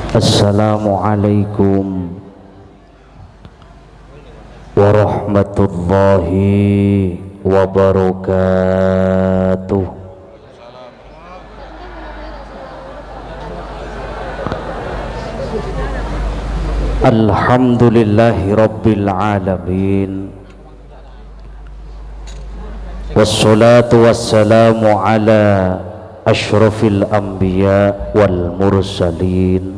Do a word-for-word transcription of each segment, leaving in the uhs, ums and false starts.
Assalamualaikum warahmatullahi wabarakatuh. Alhamdulillahi rabbil alamin, wassalatu wassalamu ala ashrafil anbiya wal mursalin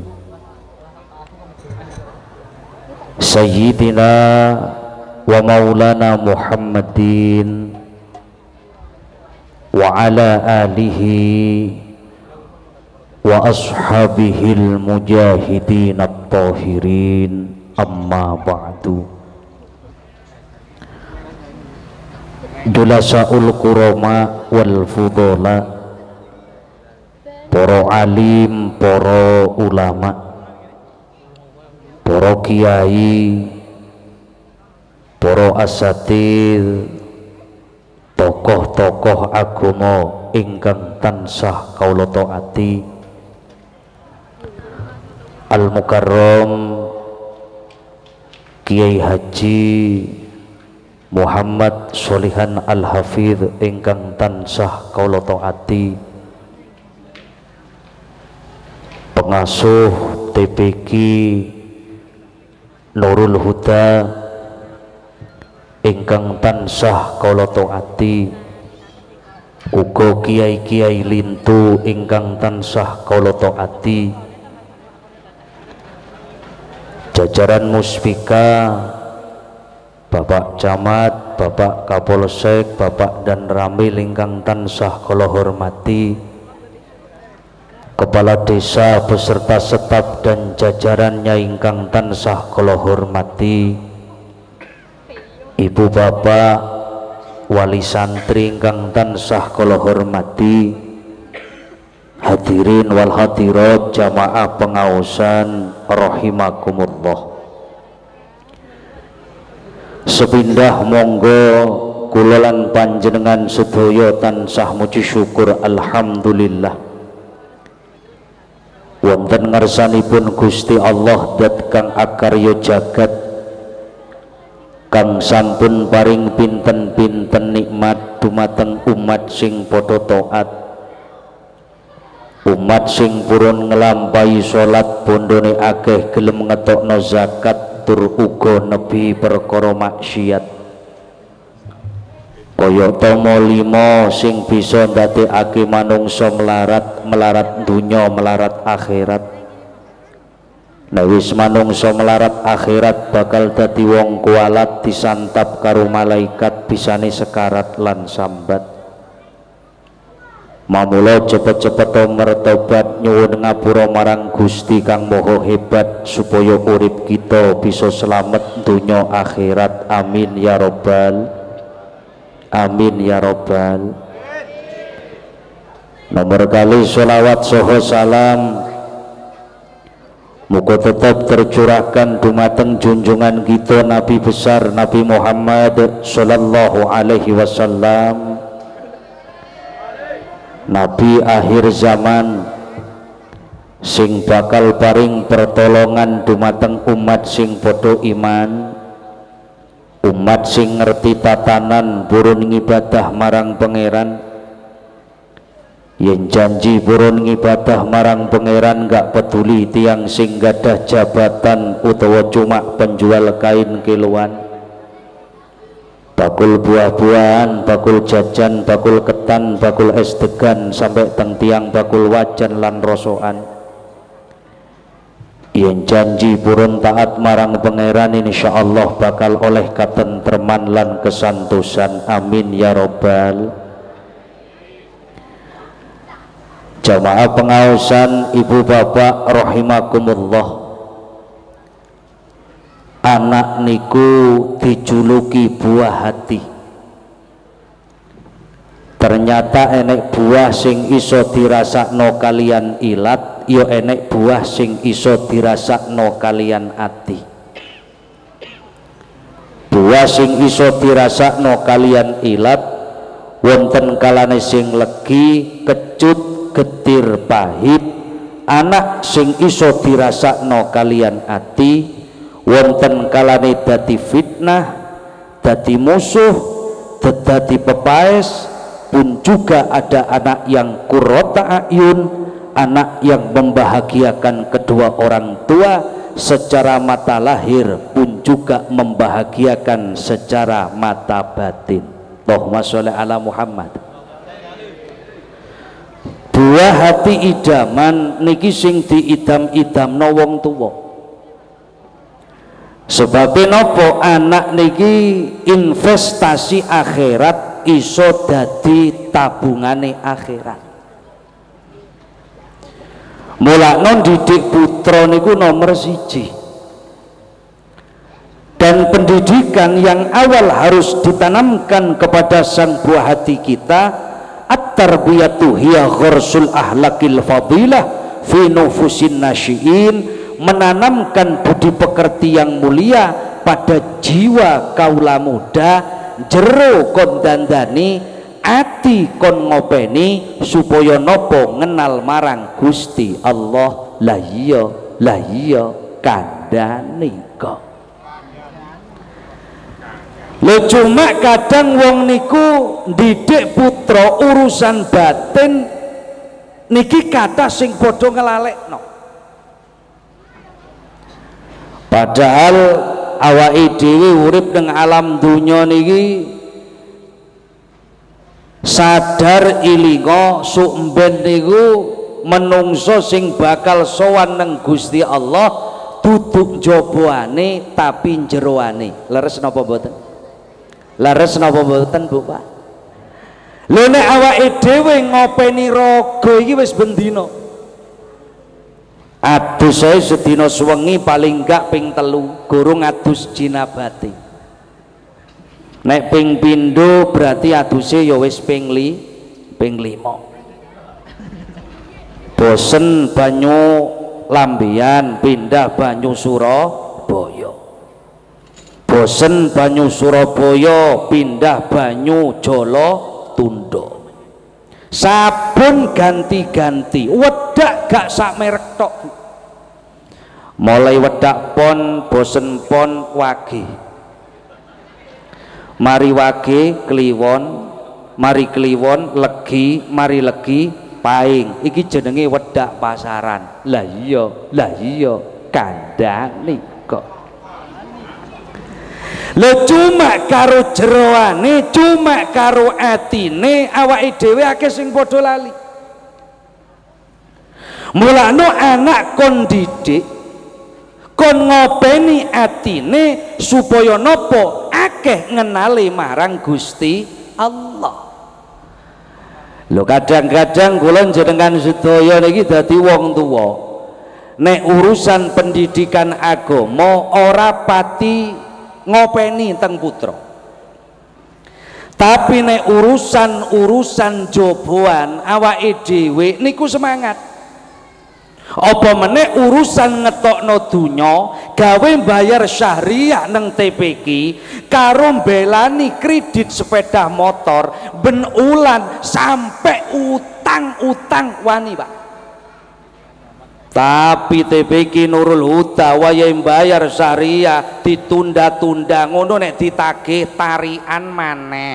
Sayyidina wa maulana Muhammadin wa ala alihi wa ashabihil mujahidin at-tahirin, amma ba'du. Julasaul kurama wal fudola, para alim, para ulama, para kiai, para asatid, tokoh-tokoh agama ingkang tansah kaula taati, Al-Mukarram Kiai Haji Muhammad Sholihan Al-Hafidh ingkang tansah kaula taati, pengasuh T P Q Nurul Huda ingkang tansah kaula taati, uga kiai-kiai lintu ingkang tansah kaula taati, jajaran muspika, Bapak Camat, Bapak Kapolsek, Bapak dan Ramil ingkang tansah kula hormati, kepala desa beserta staf dan jajarannya ingkang tansah kula hormati, ibu bapak wali santri ingkang tansah kula hormati, hadirin wal hadirat jamaah pengaosan rahimakumullah. Sepindah monggo kula lan panjenengan sedaya tansah muji syukur alhamdulillah wonten ngarsanipun Gusti Allah dat kang akarya jagat, kang sampun paring pinten-pinten nikmat dumateng umat sing padha taat, umat sing purun ngelampahi salat bondone akeh gelem ngetokno zakat tur uga nebi perkara maksiat, kaya tomo lima sing bisa ndadekake manungsa melarat melarat dunya melarat akhirat. Nek wis manungsa melarat akhirat bakal dadi wong kualat disantap karo malaikat bisane sekarat lan sambat. Mamula cepet-cepet mertobat nyuwun ngapura marang Gusti kang Maha Hebat supaya urip kita bisa selamat dunya akhirat. Amin ya robbal amin ya robbal. Nomor kali sholawat soho salam muga tetap tercurahkan dumateng junjungan kita Nabi besar Nabi Muhammad sallallahu alaihi wasallam, Nabi akhir zaman sing bakal paring pertolongan dumateng umat sing padha iman, umat sing ngerti tatanan purun ngibadah marang pangeran. Yen janji purun ngibadah marang pangeran gak peduli tiang sing gadah jabatan utawa cuma penjual kain kiloan, bakul buah-buahan, bakul jajan, bakul ketan, bakul es degan, sampai teng tiang bakul wajan lan rosoan. Yen janji purun taat marang pangeran insyaallah bakal oleh katentreman lan kesantosan. Amin ya robbal. Jamaah pengaosan ibu bapak rahimakumullah, anak niku dijuluki buah hati. Ternyata enek buah sing iso dirasakno kalian ilat, yo enek buah sing iso dirasakno kalian ati. Buah sing iso dirasakno kalian ilat wonten kalane sing legi, kecut, getir, pahit, anak sing iso dirasakno kalian ati wonten kalane dadi fitnah, dadi musuh, dadi pepaes, pun juga ada anak yang qurrata ayun, anak yang membahagiakan kedua orang tua secara mata lahir pun juga membahagiakan secara mata batin. Allahumma sholli ala Muhammad. Dua hati idaman niki sing diidam-idamno wong tuwa. Sebab nopo anak niki investasi akhirat, iso dadi tabungane akhirat. Mulakno didik putra niku nomor siji. Dan pendidikan yang awal harus ditanamkan kepada sang buah hati kita, at-tarbiyatu hiya ghursul ahlakil fadilah fi nufusin nasyiin, menanamkan budi pekerti yang mulia pada jiwa kaula muda, jero kon dandani, ati kon ngopeni, supaya nopo ngenal marang Gusti Allah. Lah iya, lah iya kandhane kok. Lho cuma kadang wong niku didik putra urusan batin niki kata sing padha ngelalekno. Padahal awake dhewe urip ning alam dunya niki sadar ilinga sumben niku menungso sing bakal sowan nang Gusti Allah duduk jabane tapi jeroane. Leres napa mboten? Leres napa mboten Bu Pak? Lho nek awake dhewe ngopeni raga iki wis bendina. Adus ae sedina suwengi paling gak ping telu, gurung adus jinabati. Nek ping pindho berarti aduse ya wis ping li, ping lima. Bosen banyu lambian pindah banyu Surabaya. Bosen banyu Surabaya pindah banyu Jolo Tundo. Sabun ganti-ganti, wedak gak sak merek tok. Mulai wedak pon, bosen pon, wage. Mari wage kliwon, mari kliwon legi, mari legi paing. Iki jenenge wedak pasaran. Lah iya, lah iya kandhane kok. Lho cuma karo jeroane, cuma karo atine awake dhewe akeh sing padha lali. Mulane anak kon didik, kon ngopeni atine supaya nopo akeh ngenali marang Gusti Allah. Lho kadang-kadang kula jenengan sedaya niki dadi wong tuwa. Nek urusan pendidikan agama ora pati ngopeni teng putra, tapi nek urusan-urusan joboan awake dhewe niku semangat. Apa meneh urusan ngetokno dunya gawe bayar syahriah neng T P Q karo mbelani kredit sepeda motor ben ulan sampai utang-utang wani Pak. Tapi T P Q Nurul Huda waya bayar syariah ditunda-tunda ngono nek ditagih tarian maneh,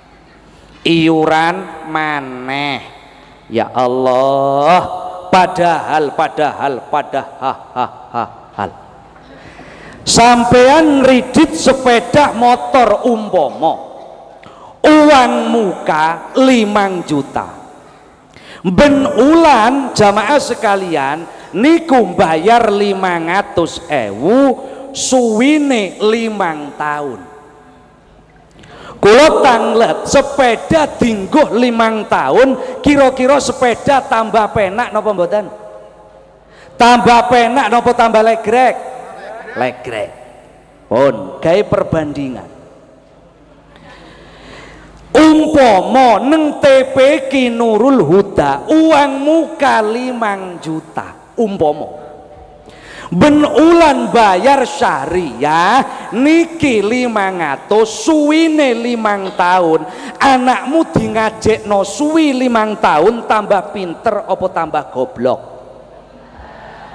iuran maneh. Ya Allah, padahal padahal padahal sampean ngridit sepeda motor umpama uang muka limang juta, ben ulan jamaah sekalian niku bayar limang atus ewu suwine limang tahun. Kula tanglet sepeda dingguh limang tahun, kira-kira sepeda tambah penak napa mboten? Tambah penak napa tambah legrek? Legrek. Pun gawe perbandingan. Umpama neng T P Q Nurul Huda uang muka limang juta umpama ben ulan bayar syariah niki limang atus suwine limang tahun, anakmu di ngajekno suwi limang tahun tambah pinter apa tambah goblok?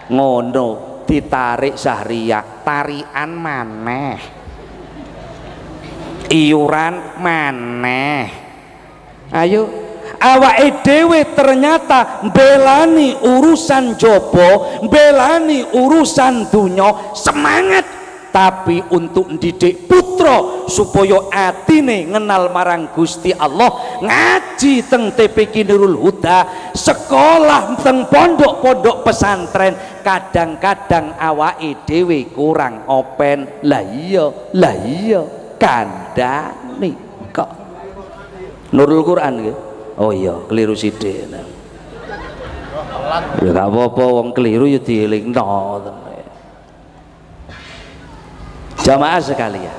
ngono ditarik Syahriah tarian maneh iuran maneh ayo awake dhewe ternyata belani urusan jopo belani urusan dunya semangat tapi untuk mendidik putra supaya atine ngenal marang Gusti Allah ngaji teng T P Q Nurul Huda sekolah teng pondok-pondok pesantren kadang-kadang awake dhewe kurang open lah iya lah iya kandhane kok Nurul Quran nggih oh iya keliru sithik ya gak apa-apa wong keliru ya dielingno jamaah sekalian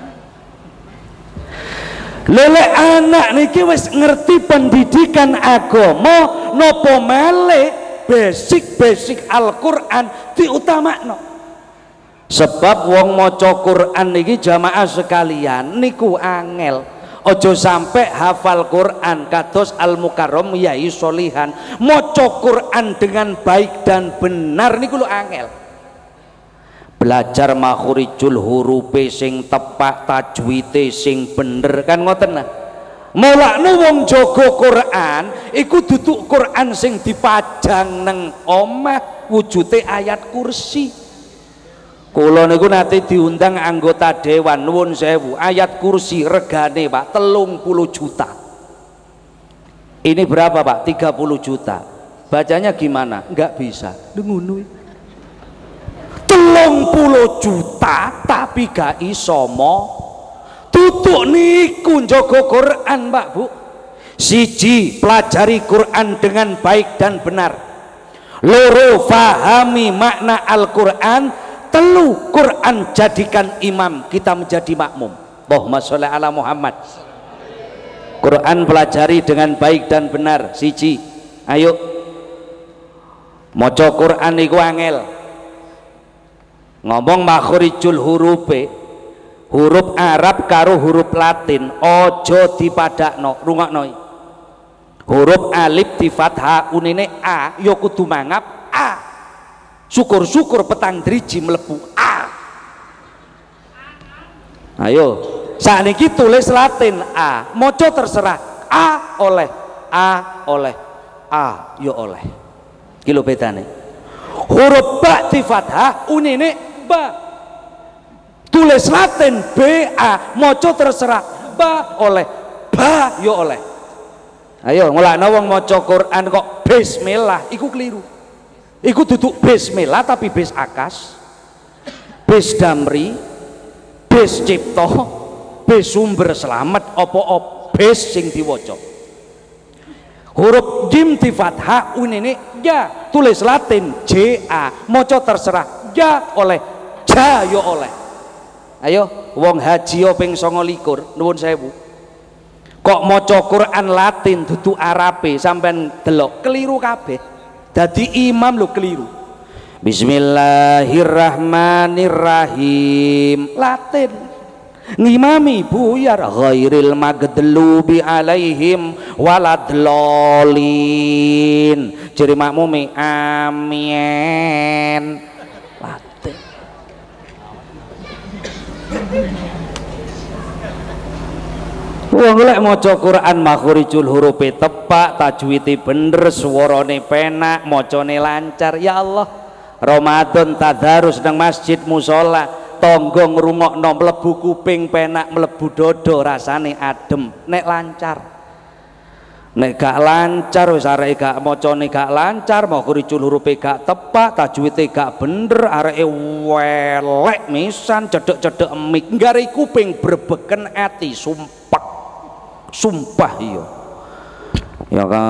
lele anak niki wis ngerti pendidikan agama nopo malih basic-basic Al-Qur'an diutamakno sebab wong maca Qur'an niki jamaah sekalian niku angel ojo sampai hafal Quran kados Al-Mukarram Yai Solihan maca Quran dengan baik dan benar niku lho angel belajar makhurijul hurufe sing tepak tajwite sing bener kan ngoten nah mulakno wong jaga Quran iku duduk Quran sing dipajang neng omah wujute ayat kursi kula niku nate diundang anggota dewan nuwun sewu ayat kursi regane Pak telung puluh juta ini berapa Pak tiga puluh juta bacanya gimana nggak bisa ngono telung puluh juta tapi gak iso mo tutuk niku njaga Quran Pak Bu siji pelajari Quran dengan baik dan benar loro fahami makna Al-Quran telu Quran jadikan imam kita menjadi makmum Allahumma sholli ala Muhammad Quran pelajari dengan baik dan benar siji ayo maca Quran iku angel ngomong makhurijul hurufe huruf Arab karo huruf Latin ojo dipadakno rungokno huruf alif di fathah unine a ya kudu mangap a syukur-syukur petang driji mlebu a ayo sakniki tulis Latin a maca terserah a oleh a oleh a ya oleh iki lho bedane huruf ba di fathah unine ba tulis Latin B A maca terserah ba oleh ba yo oleh ayo ngulakno wong maca Quran kok bismillah iku keliru iku duduk bismillah tapi bis akas bis damri bis cipta bis sumber selamat apa-apa bis sing diwaca huruf jim di fathah unine ya tulis Latin J A maca terserah ya oleh ja yo oleh ayo wong haji ping sanga likur nuwun sewu kok maca Quran Latin dudu Arabe sampean delok keliru kabeh dadi imam lho keliru Bismillahirrahmanirrahim Latin ngimami buyar ghairil magdubi alaihim waladlolin jadi makmumi amin Latin wong lek maca Quran makhurijul hurufe tepak tajwite bener swarane penak macane lancar ya Allah Ramadan tadarus nang masjid musala tangga ngrungokno mlebu kuping penak mlebu dodo rasane adem nek lancar nek gak lancar wis areke gak macane gak lancar makhurijul hurufe gak tepak tajwite gak bener areke welek misan cedek-cedek emik nggari kuping berbeken ati sumpah sumpah iya ya ka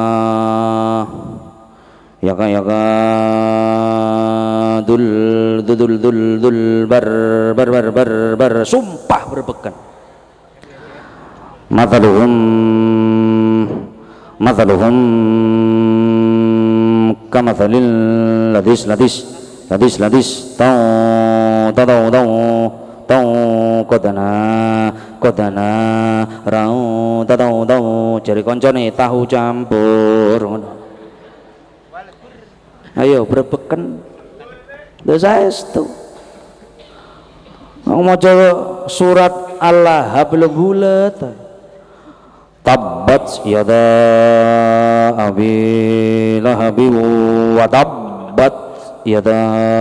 ya ka ya ka dul dul dul dul bar bar bar bar bar sumpah berbeken mathaluhum mathaluhum kamathalil ladis ladis ladis ladis tau tau tau tau kodana kodana rau tau tau jari koncone tahu campur ayo berbeken lho saestu maca surat Al-Lahab bulet tabbat yada abi lahabi wa tabbat yada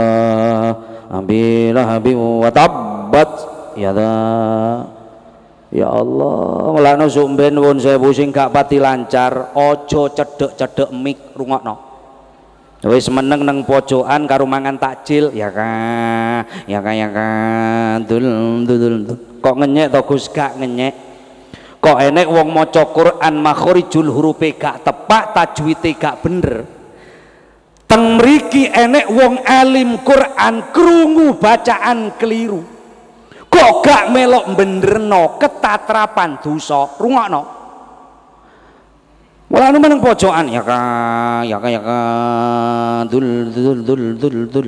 abi lahabi wa tabbat yada. Ya Allah, mulane sumben nuwun sewu sing gak pati lancar, aja cedhek-cedhek mik rungokno. Wis meneng nang pojokan karo mangan takjil, ya kan, ya kan, ya kan, dul dul dul. Kok ngenyek to Gus? Gak ngenyek. Kok enek wong maca Quran makhorijul hurufe gak tepak, tajwite gak bener. Teng mriki enek wong alim Quran krungu bacaan keliru. Kok gak melok benerno ketatrapan dosa, rungokno. Mulane meneng pojokan ya ka, ya ka, ya ka, dul dul dul dul dul.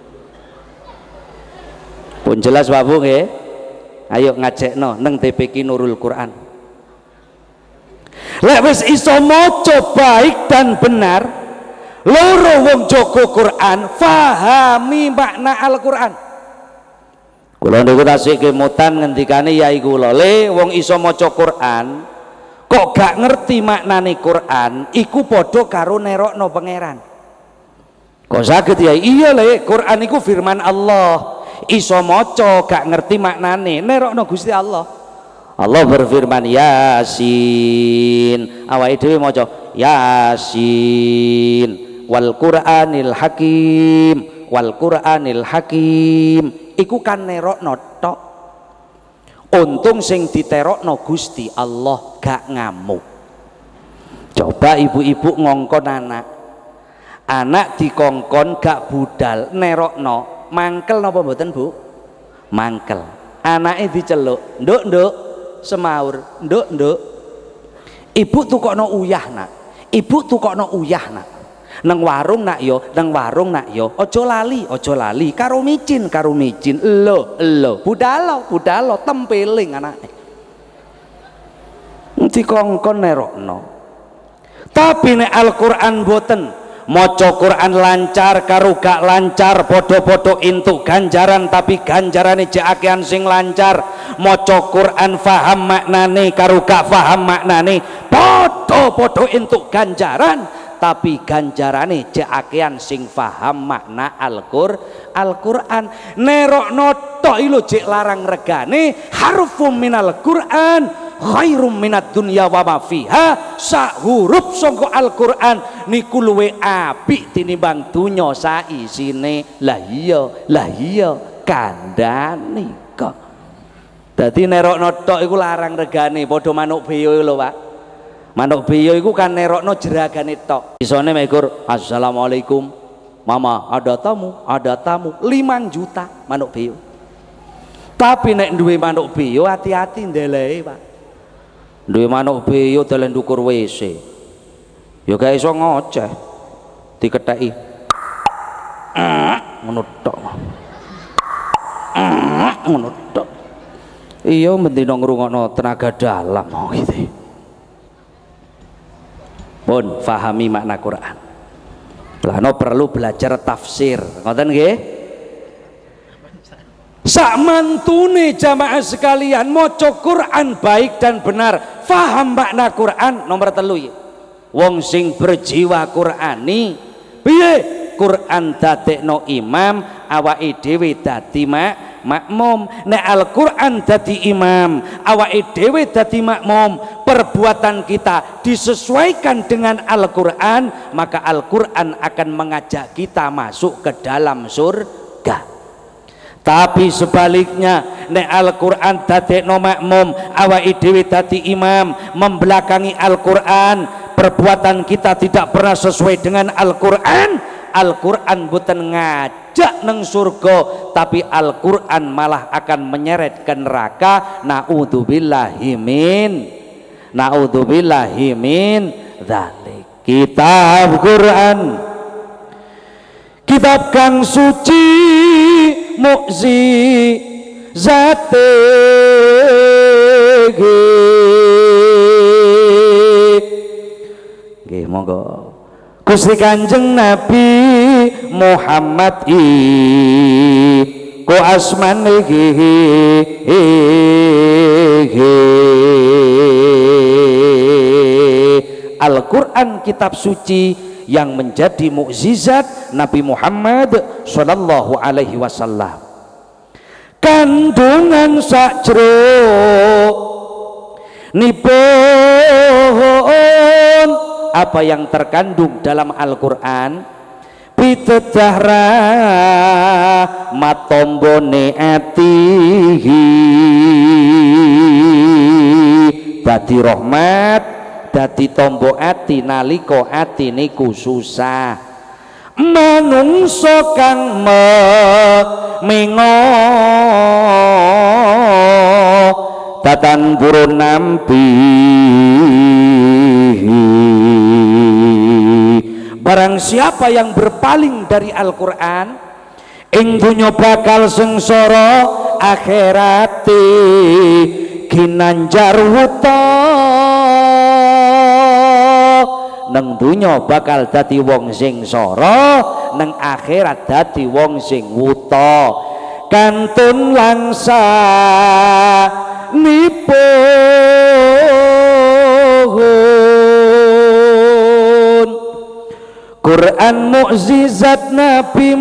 Pun jelas Pak Bu nggih? Ayo ngajekno nang T P K Nurul Quran. Lek wis iso maca baik dan benar, loro wong jaga Quran, fahami makna Al-Quran. Kula niku tasik kemutan ngendikane yai kula, le wong iso maca Quran kok gak ngerti maknane Quran, iku padha karo nerokno pangeran. Kok saged yai? Iya le, Quran iku firman Allah. Iso maca gak ngerti maknane, nerokno Gusti Allah. Allah berfirman Yasin, awake dhewe maca Yasin wal Qur'anil Hakim, wal Qur'anil Hakim. Iku kan nerokno tok. Untung sing diterokno Gusti Allah gak ngamuk. Coba ibu-ibu ngongkon anak, anak dikongkon gak budal, nerokno mangkel napa mboten Bu? Mangkel. Anake diceluk, nduk nduk, semaur, nduk nduk. Ibu tukokno uyah nak, ibu tukokno uyah nak. Nang warung nak yo, nang warung nak yo, ojo lali, ojo lali, karo micin, karo micin, lo, lo, budalo, budalo, tempeling anake. Dikongkon nerokno. Tapi nek Al-Quran boten, maca Quran lancar karo gak lancar, podo-podo entuk ganjaran, tapi ganjarane jek akehan sing lancar. Maca Quran faham maknane karo gak faham maknane, podo-podo entuk ganjaran. Tapi ganjarane jek akehan sing faham makna Al-Qur Al-Qur'an. Nerokno tok lho jek larang regane, harfum minal Qur'an khairum minad dunya wa ma fiha. Sak huruf saka Al-Qur'an niku luwe apik tinimbang donya saisine. Lah iya, lah iya kandhane kok. Dadi nerokno tok iku larang regane, padha manuk beyo lho Pak. Manuk beyo iku kan nerokno jeragane tok. Isone mekur assalamualaikum mama, ada tamu, ada tamu, lima juta manuk beyo. Tapi nek duwe manuk beyo hati-hati ndelehe Pak. Duwe manuk beyo dalan ndukur W C ya gak iso ngoceh, diketheki ngono tok, ngono tok. Iya mendino ngrungokno tenaga dalam mau gitu. Pun fahami makna Quran. Lah no perlu belajar tafsir, ngoten nggih? Sak mantune jamaah sekalian maca Quran baik dan benar, faham makna Quran. Nomor telu ya, wong sing berjiwa Qurani piye? Quran dadekno imam, awake dhewe dadi mak makmum. Nek Al-Quran dadi imam, awake dhewe dadi makmum, perbuatan kita disesuaikan dengan Al-Quran, maka Al-Quran akan mengajak kita masuk ke dalam surga. Tapi sebaliknya, nek Al-Quran dadekno makmum, awake dhewe dadi imam, membelakangi Al-Quran, perbuatan kita tidak pernah sesuai dengan Al-Quran, Al-Quran bukan ngajak neng surga, tapi Al-Quran malah akan menyeret ke neraka. Na'udzubillahi min Na'udzubillahi min dzalik. Kitab Quran, kitab kang suci mukjizate nggih. Monggo Gusti Kanjeng Nabi Muhammad i ku asmane Al-Quran kitab suci yang menjadi mukjizat Nabi Muhammad sallallahu alaihi wasallam. Kandungan sakjroning nipun apa yang terkandung dalam Al-Quran pitedah rahmatombone atihi dadi rahmat dadi tombo ati nalika ati niku susah manungsa kang mengo tatan burun nampi barang siapa yang berpaling dari Al-Quran ing dunya bakal sengsara akhirate ginanjar wuta nang dunya bakal dadi wong sing sara nang akhirat dadi wong sing wuta kantun langsa nipun Quran mukjizat Nabi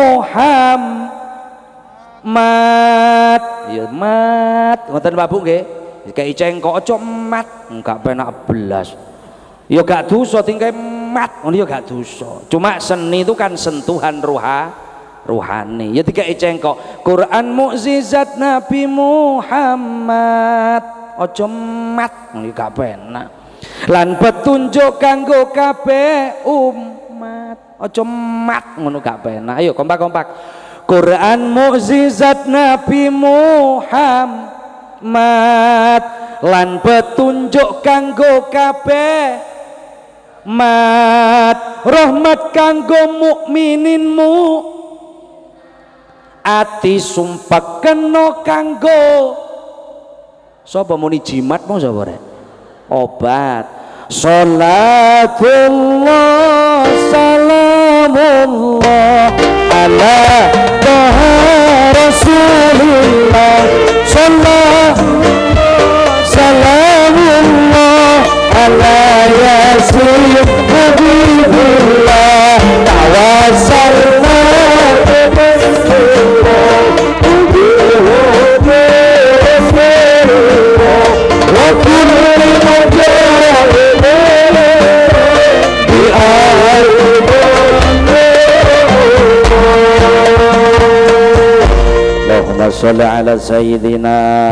Muhammad ya mat ngoten Pak Bu nggih kayak cengkok aja mat enggak penak belas ya gak dosa tinggal mat ngono ya gak dosa cuma seni itu kan sentuhan roha rohani ya tiga cengkok Quran mukjizat Nabi Muhammad aja mat ngono gak penak lan petunjuk kanggo kabeh umat aja mat ngono gak penak ayo kompak-kompak Quran mukjizat Nabi Muhammad lan petunjuk kanggo kabeh mat rahmat kanggo mukmininmu ati sumpah kena kanggo sapa muni jimat mau sapa rek obat salatullah salamullah ala taha rasulillah sallallahu salamullah ala yasin habibullah tawassalna wa kullu Allahumma sholli ala sayyidina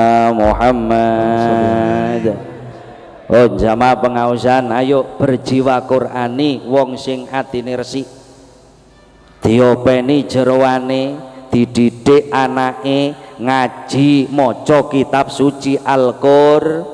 Muhammad. Oh jamaah pengausan ayo berjiwa Qur'ani wong sing atine resik diopeni jeroane dididik anake ngaji maca kitab suci Al-Qur'an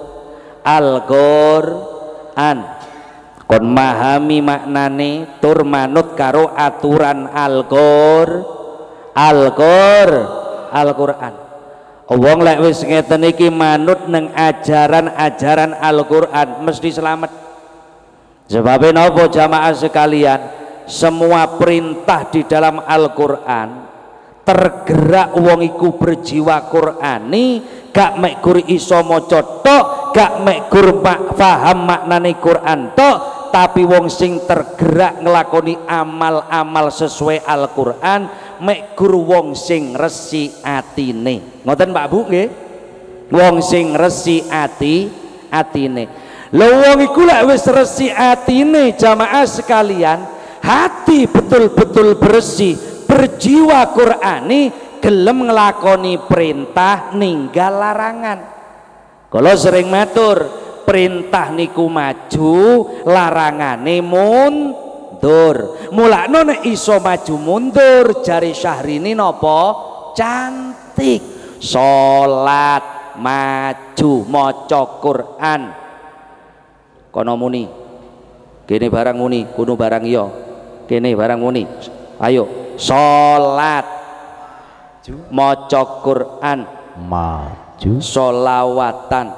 Al-Qur'an kon mahami maknane tur manut karo aturan Al-Qur'an Al-Qur'an Al-Qur'an wong lek wis ngeten iki manut neng ajaran-ajaran Al-Qur'an mesti selamat sebabnya napa jamaah sekalian semua perintah di dalam Al-Qur'an tergerak wong iku berjiwa Qur'ani gak mek gur iso maca tok gak mek gur paham maknane Qur'an tok tapi wong sing tergerak nglakoni amal-amal sesuai Al-Qur'an mek gur wong sing resi atine ngoten Pak Bu nggih wong sing resi ati atine lho wong iku lek wis resi atine jamaah sekalian hati betul-betul bersih berjiwa Qur'ani gelem nglakoni perintah ninggal larangan kalau sering matur perintah niku maju larangane mundur mulakno nek iso maju mundur jari Syahrini napa cantik salat maju maca Quran kono muni kene barang muni kuno barang iya kene barang muni ayo salat maca Quran maju solawatan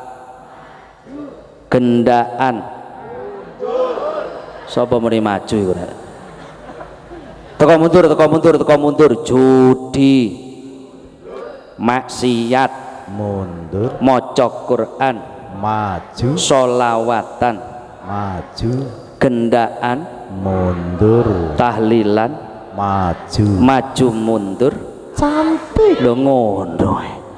gendaan sapa muni maju iku teko mundur teko mundur teko mundur judi maksiat mundur maca Quran maju sholawatan maju gendaan mundur tahlilan maju maju mundur cantik lho ngono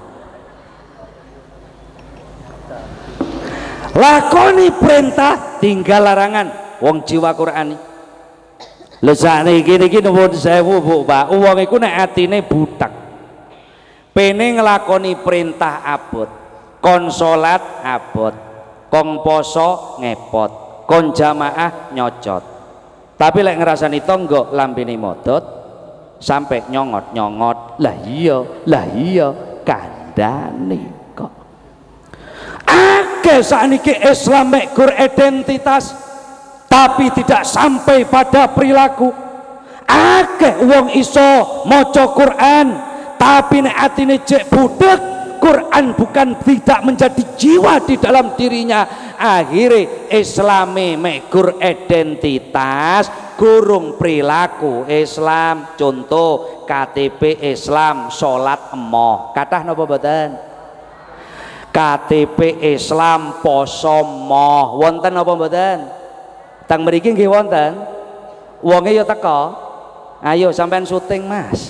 lakoni perintah tinggal larangan wong jiwa Quran lho sakniki niki nuwun sewu Bu Pak wong iku nek atine butek pene nglakoni perintah abot kon salat abot kon poso ngepot kon jamaah nyocot tapi lek ngrasani tangga lambene modot sampai nyongot-nyongot lah iya lah iya kandhane kok akeh sakniki Islam mek gur identitas tapi tidak sampai pada perilaku akeh wong iso maca Quran tapi nek atine jek budek Quran bukan tidak menjadi jiwa di dalam dirinya akhirnya Islame mekur identitas gurung perilaku Islam contoh K T P Islam sholat emoh kathah napa mboten K T P Islam poso moh wonten napa mboten teng mriki nggih wonten wonge ya teka ayo sampean syuting Mas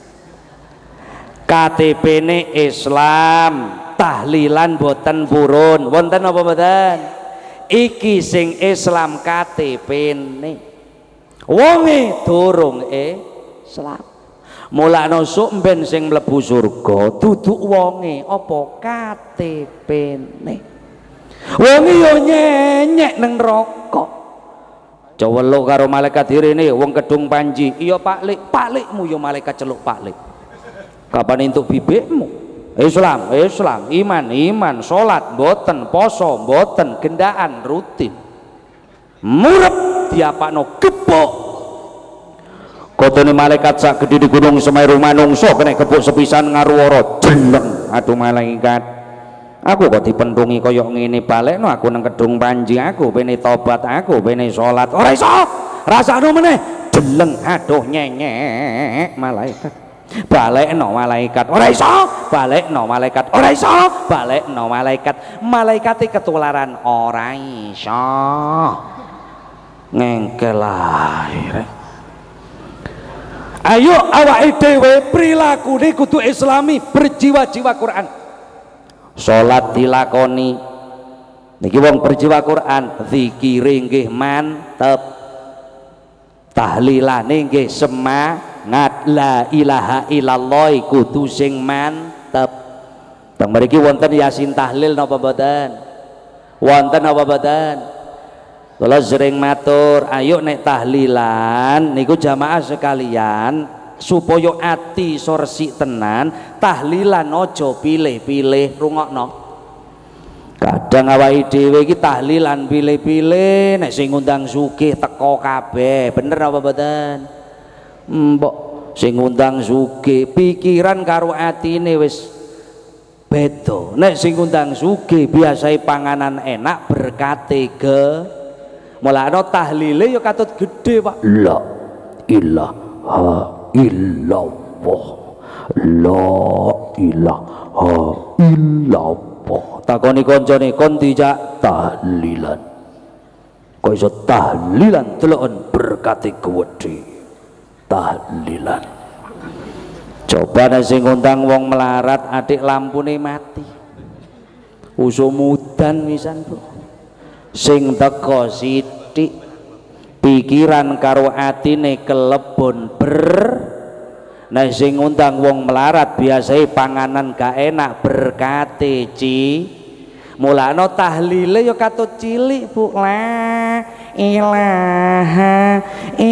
K T P-ne Islam tahlilan boten purun wonten apa mboten iki sing Islam K T P-ne wonge durung Islam mulane sok mben sing mlebu surga duduk wonge apa K T P-ne wonge yo nyenyek nang neraka coweluk karo malaikat direne wong Kedung Panji iya Pak Lik Pak Likmu yo malaikat celuk Pak Lik kapan entuk bibikmu Islam Islam iman iman salat mboten poso mboten gendaan rutin murep diapakno gebok kotone malaikat sak gedhe di gunung Semeru manungsa kena gebok sepisan ngaruwara jeleng aduh malaikat aku kok dipendungi kaya ngene balekno aku nang Kedung Panji aku pene tobat aku pene salat ora iso rasane meneh jeleng aduh nyenyek malaikat balekno malaikat ora iso balekno malaikat ora iso balekno malaikat malaikate ketularan ora iso ngengkel ae ayo awake dhewe prilakune kudu islami berjiwa-jiwa Quran salat dilakoni niki wong berjiwa Quran zikire nggih mantep tahlilane nggih semangat la ilaha illallah kudu sing mantep teng mriki wonten yasin tahlil napa mboten wonten apa mboten kula sering matur ayo nek tahlilan niku jamaah sekalian supaya ati iso resik tenan tahlilan aja pilih-pilih rungokno kadang awake dhewe iki tahlilan pilih-pilih nek sing ngundang sugih teko kabeh bener apa mboten mbok sing ngundang sugih pikiran karo atine wis beda nek sing ngundang sugih biasae panganan enak berkate ge mulane tahlile ya katut gede Pak la ilaha illallah la ilaha illallah takoni kancane kon dijak tahlilan kok iso tahlilan delokon berkate gedhe tahlilan coba nek sing ngundang wong melarat adik lampune mati usumudan misan Bro sing teko sithik pikiran karo atine kelebon ber nek sing ngundang wong melarat biasae panganan gak enak berkate ci mulane tahlile ya katut cilik Bu la ilaha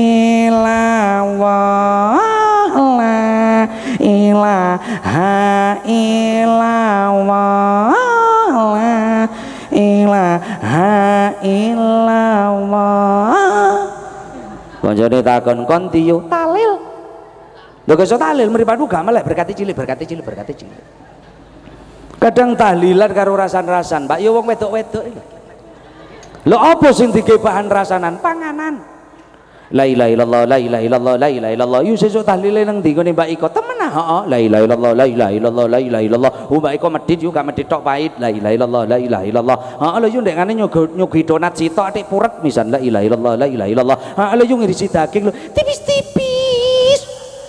illallah la ilaha illallah la ilaha illallah konjone takon kon tiyu talil lho kok iso talil mripatmu gak melek berkati cilik berkati cilik berkati cilik kadang tahlilan karo rasan-rasan Pak yo wong wedok-wedok iki lho apa sing digebahan rasanan panganan La ilaha illallah, la ilaha illallah, la ilaha illallah. Yu sesuk tahlile nang ndi ngene Mbak Iko temen ah, heeh. La ilaha illallah, la ilaha illallah, la ilaha illallah. Mbak Iko medhit yo gak medhit tok pahit. La ilaha illallah, la ilaha illallah. Heeh, lho yo ndek ngene nyuguhi donat sitok atik puret misan la ilaha illallah, la ilaha illallah. Heeh, lho yo ngirisi daging lho tipis-tipis.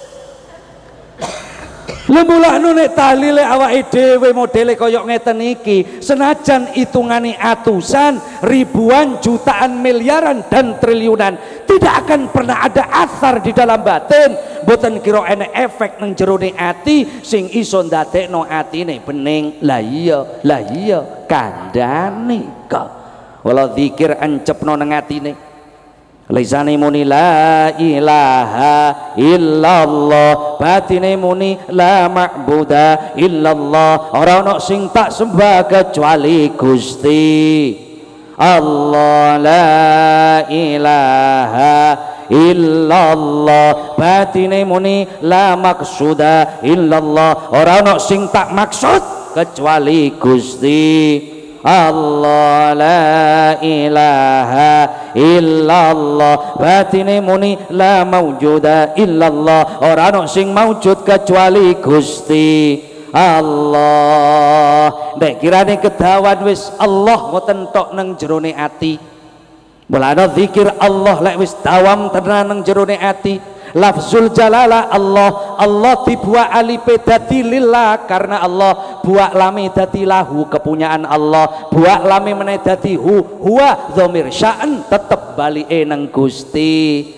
Lemulakno nek tahlile awake dhewe modele kaya ngeten iki, senajan hitungane atusan, ribuan, jutaan, miliaran dan triliunan, tidak akan pernah ada asar di dalam batin. Mboten kira enek efek nang jerone ati sing iso ndadekno atine bening. Lah iya, lah iya kandhane kok. Wala zikir ancepno nang atine. Lisane muni la ilaha illallah, batine muni la ma'buda illallah, ora ana sing tak sembah kecuali Gusti Allah. La ilaha illallah, batine muni la maksuda illallah, ora ana sing tak maksud kecuali Gusti Allah. La ilaha illallah, batine muni la maujuda illallah, ora ana sing maujud kecuali Gusti Allah. Nek kirane kedawan wis Allah ngoten tok nang jerone ati, mulane zikir Allah lek wis dawam tenan nang jerone ati, lafzul jalalah Allah, Allah dibuat alipe dadi lillah karena Allah, buat lami dadi lahu kepunyaan Allah, buat lami meneh dadi hu huwa dhamir sya'an tetep balike nang Gusti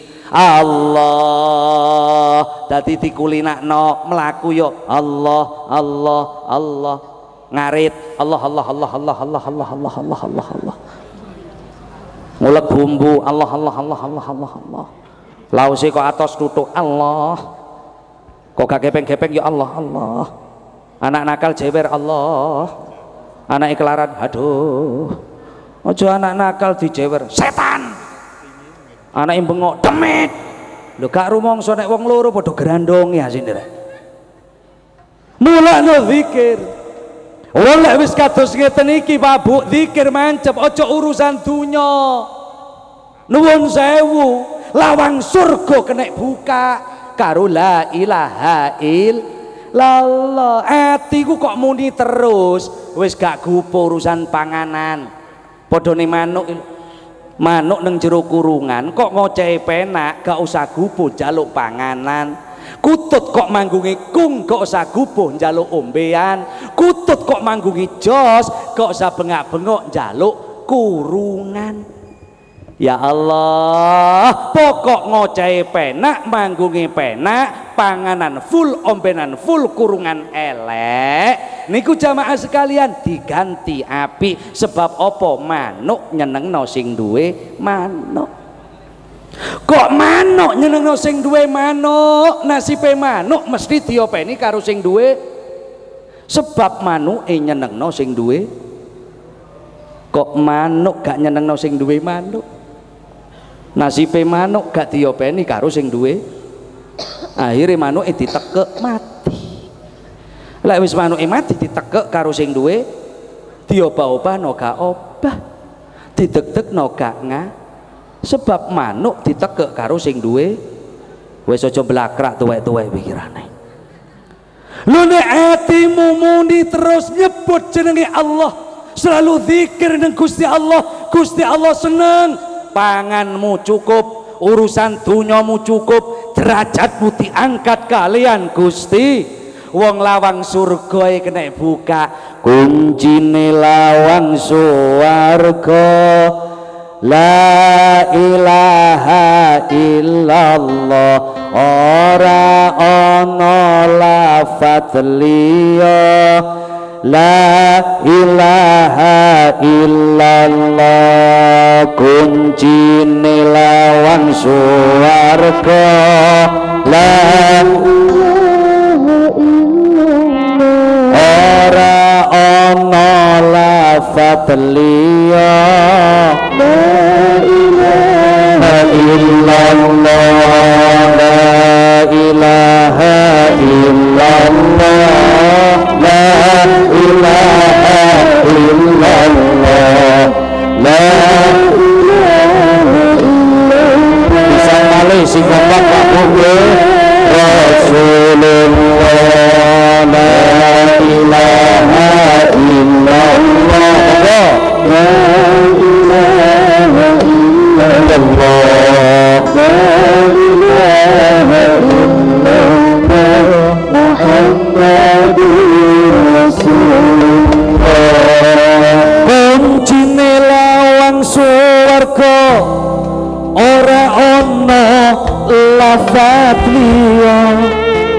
Allah. Dadi dikulinakno mlaku yo Allah Allah Allah, ngarit Allah Allah Allah Allah Allah Allah Allah Allah Allah Allah, ngulek bumbu Allah Allah Allah Allah Allah Allah, lause kok atos tutuk Allah, kok gak gepeng-gepeng ya Allah Allah, anak nakal jewer Allah, anak kelaran aduh ojo anak nakal dijewer setan, anak yang bengok demit lho gak rumangsa nek wong loro padha grandong ya sindire. Mulane zikir ora lek wis kados ngeten iki Pak Bu, zikir mancep ojo urusan dunya. Nuwun sewu, lawang surga kena buka karo la ilaha illallah. Atiku kok muni terus wis gak gupo urusan panganan. Padane manuk manuk nang jero kurungan kok ngocehe penak gak usah gupo njaluk panganan. Kutut kok manggungi kung gak usah gupo njaluk ombean. Kutut kok manggungi jos gak usah bengak-bengok njaluk kurungan. Ya Allah, pokok ngocehi penak, manggungi penak, panganan full, ombenan full, kurungan elek. Niku jamaah sekalian diganti api. Sebab opo manuk nyenengno sing duwe manuk. Kok manuk nyenengno sing duwe manuk, nasibe manuk mesti diopeni karo sing duwe. Sebab manuke nyenengno sing duwe. Kok manuk gak nyenengno sing duwe manuk, nasibe manuk gak diopeni karo sing duwe, akhirnya manuke ditekek mati. Lek wis manuke mati ditekek karo sing duwe, diobah-obah no gak obah, dideg-degno gak ngah. Sebab manuk ditekek karo sing duwe. Wis aja blakrak tuwek-tuwek pikirane. Lho nek atimu muni terus nyebut jenenge Allah, selalu zikir nang Gusti Allah, Gusti Allah seneng. Panganmu cukup, urusan dunyamu cukup, derajatmu diangkat kalian Gusti. Wong lawang surga kena buka, kuncine lawang swarga. La ilaha illallah, ora ana lafadz liya. La ilaha illallah, kuncine lawan swarga. La ora ana lafadz liya. La ilaha illallah, la ilaha illallah, la ilaha illallah, la ilaha illallah. Bisa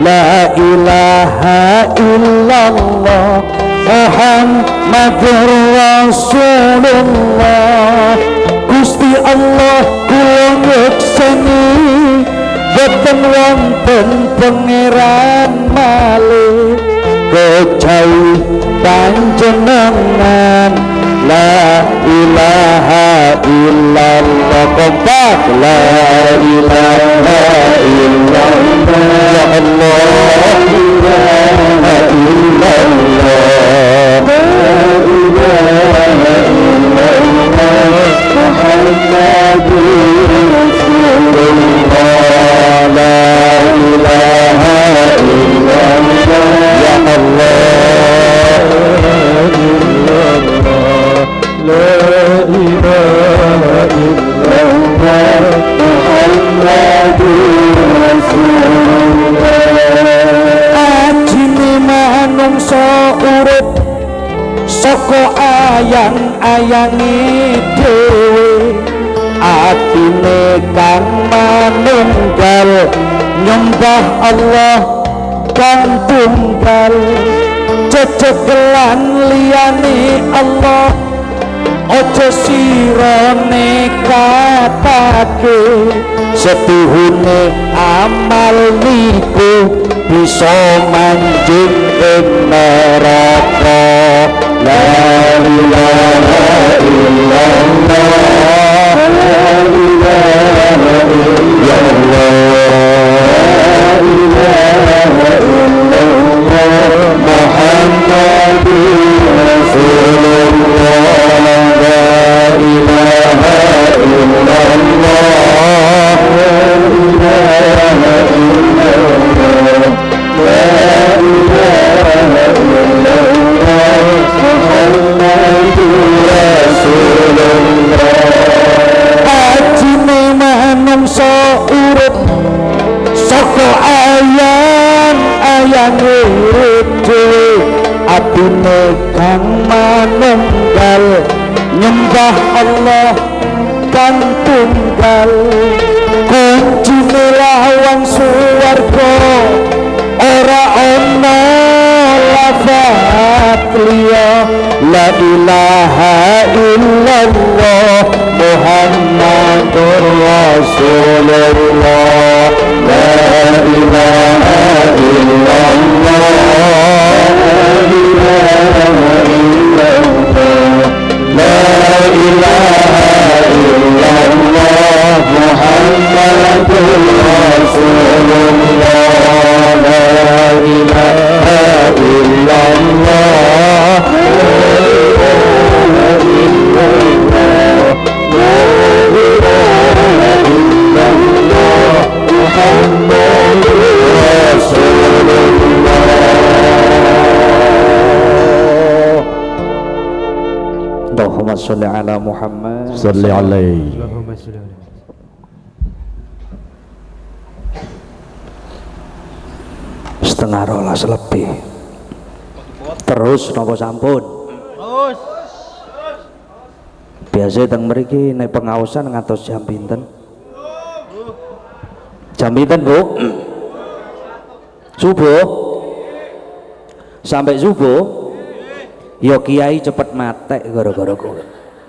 la ilaha illallah Muhammadur Rasulullah. Gusti Allah kula nyekseni boten wonten pangeran malih kejawi panjenengan. La ilaha illallah kompak la ilaha illallah ya Allah la ilaha illallah Muhammadur Rasulullah. La ilaha illallah ya Allah la ilaha illallah Muhammadur Rasulullah. Ajine manungsa urip saka ayang-ayange dhewe, atine kang manunggal nyembah Allah kang tunggal, cecekelan liyane Allah ojo sira nekatake. Setuhune amal niku bisa manjing ing neraka. La ilaha illallah la ilaha illallah Muhammadur Rasulullah. La ilaha illallah la ilaha illallah la ilaha illallah Muhammadur Rasulullah. Ajine manungsa urip saka ayang-ayange dhewe, atine kang manunggal nyembah Allah kang tunggal. Kuncine lawan swarga ora ana lafaz liya. La ilaha illallah Muhammadur Rasulullah. La ilaha illallah la ilaha illallah la ilaha illallah Muhammadur Rasulullah. La ilaha illallah la ilaha illallah Muhammadur Rasulullah. Allahumma sholli ala Muhammad Salli alaihi. Setengah rolas lebih. Terus nopo sampun? Terus. Biasa teng mriki nek pengaosan ngantos jam pinten? Jam pinten, Bu? Subuh? Sampai subuh? Yo kiai cepet matek gara-gara kowe.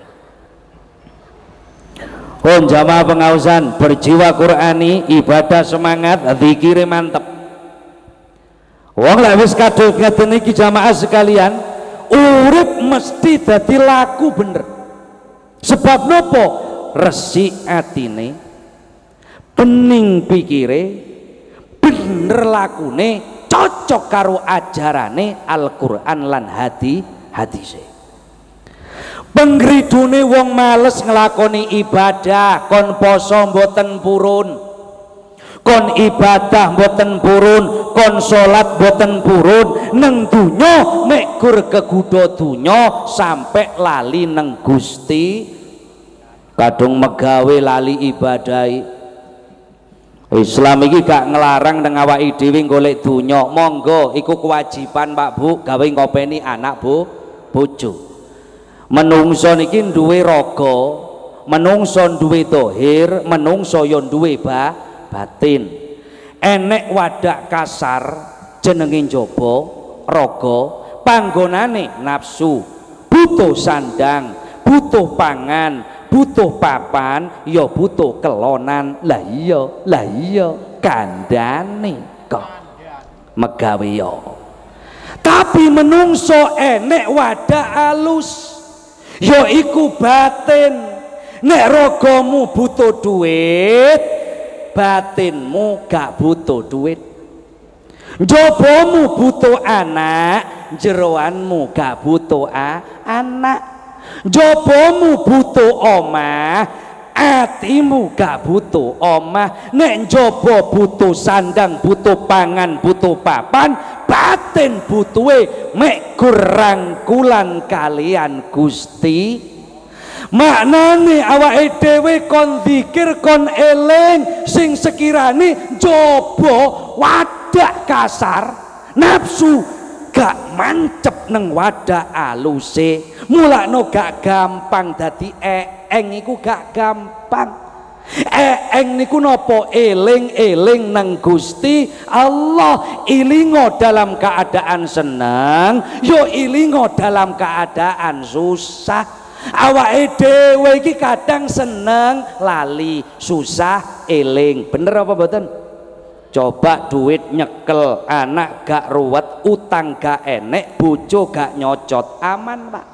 Oh, jamaah pengaosan berjiwa Qur'ani, ibadah semangat, zikire mantep. Wong lek wis kadul ngeten iki jamaah sekalian, urip mesti dadi laku bener. Sebab nopo? Resik atine, bening pikire, bener lakune, cocok karo ajarane Al-Qur'an lan hadi hadise. Penggridune wong males nglakoni ibadah, kon poso mboten purun, kon ibadah mboten purun, kon salat mboten purun, neng dunya mek gur kegudo dunya sampai lali neng Gusti, kadung megawe lali ibadahi. Islam iki gak ngelarang nang awake dhewe golek dunya, monggo iku kewajiban Pak Bu gawe ngopeni anak Bu bojo. Menungso niki duwe raga, menungso duwe dohir, menungso yo duwe ba batin. enek wadak kasar jenenge njaba raga panggonane nafsu, butuh sandang, butuh pangan, butuh papan, ya butuh kelonan. Lah iya, lah iya kandhane kok megawe ya. Tapi menungso enek wadak alus, ya iku batin. Nek ragamu butuh duit, batinmu gak butuh duit. Njobomu butuh anak, jeroanmu gak butuh a anak. Njobomu butuh omah, atimu gak butuh omah. Nek njaba butuh sandang, butuh pangan, butuh papan, batin butuhe mek rangkulan kalian Gusti. Maknane awake dhewe kon zikir kon eling sing sekirane njaba wadak kasar nafsu gak mancep neng wadak aluse. Mulakno gak gampang dadi eeng iku gak gampang. Eeng niku napa? Eling-eling nang Gusti Allah, ilingo dalam keadaan senang, yo ilingo dalam keadaan susah. Awake dhewe iki kadang seneng lali, susah eling. Bener apa mboten? Coba duit nyekel, anak gak ruwet, utang gak enek, bojo gak nyocot, aman Pak?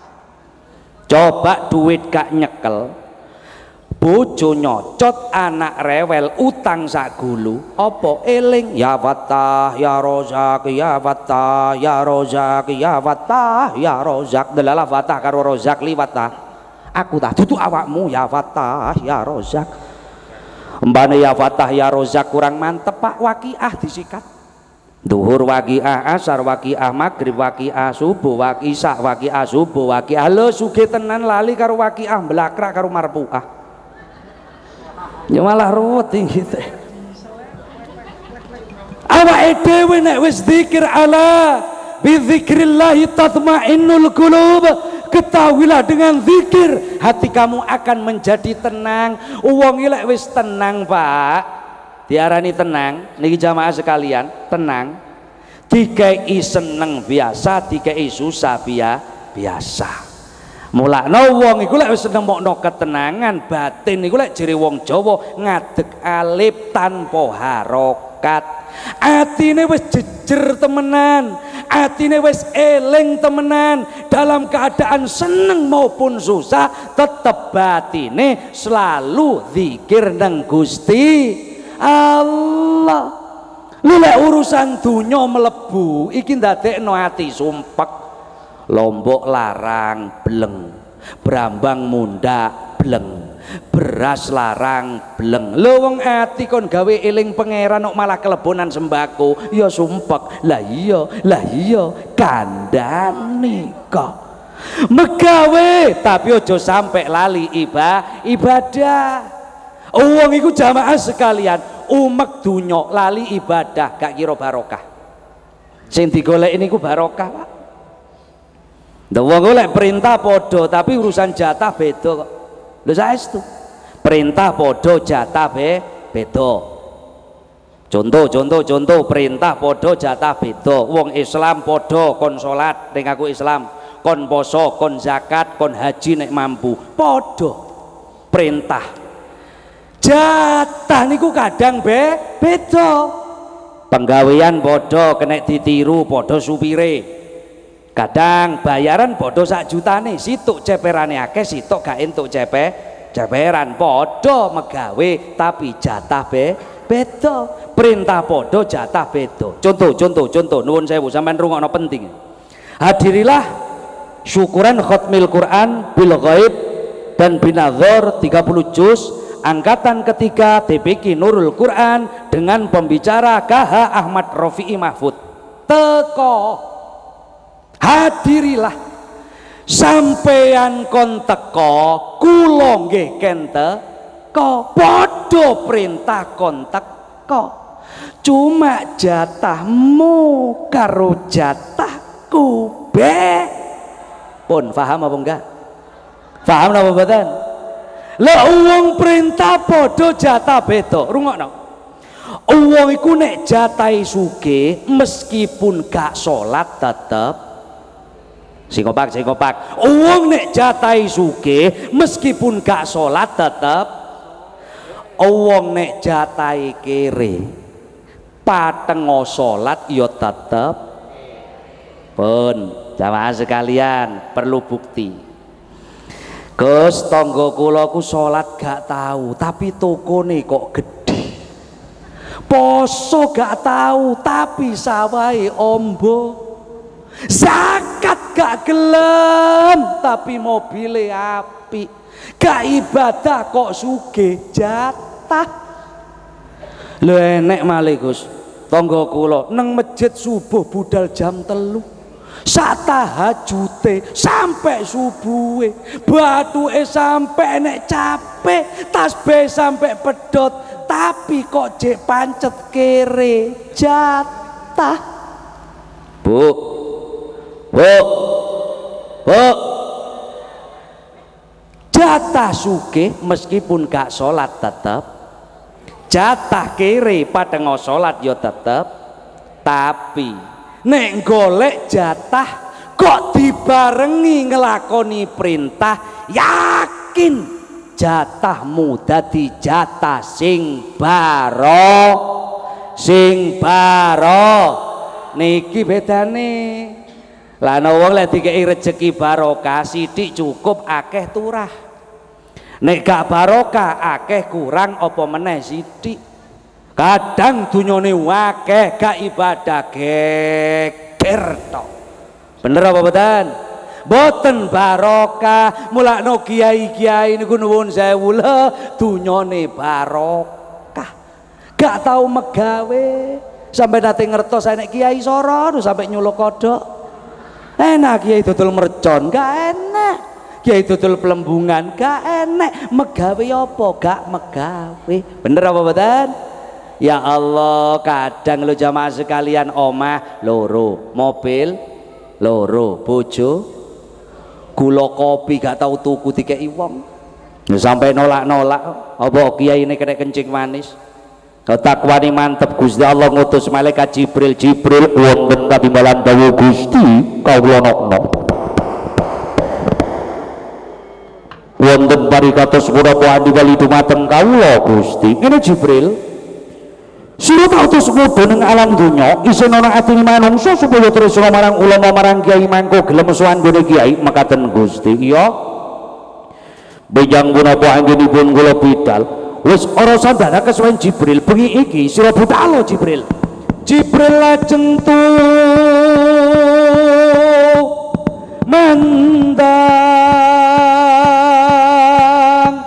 Coba duit gak nyekel, bojo nyocot, anak rewel, utang sak gulu, apa eling? Ya Fattah, ya Rozak, ya Fattah, ya Rozak, ya Fattah, ya Rozak. Delalah Fattah karo Rozak liwat ta. Aku tak tutu awakmu ya Fattah, ya Rozak. Mbane ya Fattah, ya Rozak kurang mantep Pak. Waqiah disikat. Duhur waqiah, asar waqiah, maghrib waqiah, subuh waqiah, waqiah subuh waqiah. Lho sugih tenan lali karo waqiah, blakrak karo marpuah. Ya malah ruwet iki teh. Awake dhewe nek wis zikir ala bi dzikrillah tatmainnul qulub, ketahuilah dengan zikir hati kamu akan menjadi tenang. Wong iki lek wis tenang Pak, diarani tenang niki jamaah sekalian, tenang dikei seneng biasa, dikei susah biasa. Mulakno wong iku lek wis nemokno ketenangan batin iku lek jere wong Jawa ngadeg alip tanpa harokat. Atine wis jejer temenan, atine wis eling temenan, dalam keadaan seneng maupun susah tetep batine selalu zikir nang Gusti Allah. Lek urusan dunya mlebu iki ndadekno ati sumpek. Lombok larang bleng, Brambang mundak bleng, beras larang bleng. Lho wong ati kon gawe eling pangeran kok malah kelebonan sembako, ya sumpek. Lah iya, lah iya kandhane kok megawe, tapi ojo sampai lali iba ibadah. Wong iku jamaah sekalian, umek dunya lali ibadah gak kira barokah. Sing digoleki niku barokah Pak. Ndak wong golek perintah podo tapi urusan jatah beda kok. Lho saestu. Perintah podo jatah be beda. Contoh contoh contoh perintah podo jatah beda. Wong Islam podo kon salat ning aku Islam, kon poso, kon zakat, kon haji nek mampu. Podo perintah. Jatah niku kadang be beda. Penggawean podo kena ditiru podo supire. Kadang bayaran podo sak jutane, situk ceperane akeh, situk gak entuk cepe ceperan. Podo megawe tapi jatah be beda. Perintah podo jatah beda. Contoh contoh contoh nuwun sewu sampean rungokno penting. Hadirilah syukuran khatmil Quran bil ghaib dan binadzar tiga puluh juz angkatan ketiga T P Q Nurul Quran dengan pembicara K H Ahmad Rafi'i Mahfud. Teko hadirilah sampeyan kon teko, kula nggih kente ko padha perintah kon teko, cuma jatahmu karo jatahku be pun. Paham apa enggak? Paham apa mboten? Lah wong perintah padha jatah beda. Rungokno, Wong iku nek jatahe sugih meskipun gak salat tetep sing opak sing opak. Wong nek jatahe sugih meskipun gak salat tetep. Wong nek jatahe kere patengo salat ya tetep. Pun jamaah sekalian perlu bukti. Gus tangga kula ku salat gak tahu tapi tokone kok gede. Poso gak tahu tapi sawahe ombo. Zakat gak gelem tapi mobile api. Gak ibadah kok sugih jatah. Lho enek malih Gus. Tangga kula nang masjid subuh budal jam telu. Sak tahajute sampai subuhe. Batuke sampai nek capek, tasbih sampai pedot. Tapi kok jek pancet kere jatah. Bu, bu, bu. Jatah sugih meskipun gak sholat tetep. Jatah kere pada nggak sholat ya tetep. Tapi nek golek jatah kok dibarengi ngelakoni perintah, yakin jatahmu dadi jatah sing baro sing baro niki bedane. Lah ana wong lek dikeki rejeki barokah sithik cukup akeh turah, nek gak barokah akeh kurang apa meneh sithik. Kadang dunyane akeh gak ibadah geger tok. Bener apa mboten? Boten barokah. Mulakno kiai-kiai niku nuwun sewu le dunyane barokah. Gak tau megawe sampai nate ngertos nek kiai soro sampai nyuluk kodok. Enak kiai dodol mercon gak enak. Kiai dodol pelembungan gak enak. Megawe apa gak megawe. Bener apa mboten? Ya Allah, kadang lo jamaah sekalian omah loro, mobil loro, bojo gula kopi gak tahu tuku dikei wong. Sampai nolak-nolak apa kiai ini kena kencing manis. Takwani mantep Gusti Allah ngutus malaikat Jibril. Jibril wonten katimbalan dawuh Gusti kawula nokno. Wonten parikatos punapa andi wali dumateng kawula Gusti. Ngene Jibril. Sira tak utus mudhun ing alam donya isin ana atine manungsa supaya tresna marang ulama marang kiai mangko gelem sowan gone kiai mekaten Gusti. Iya. Bejang punapa anggenipun kula bidal wis ora sandana kesuwen Jibril bengi iki sira budal Jibril. Jibril lajeng tu mendang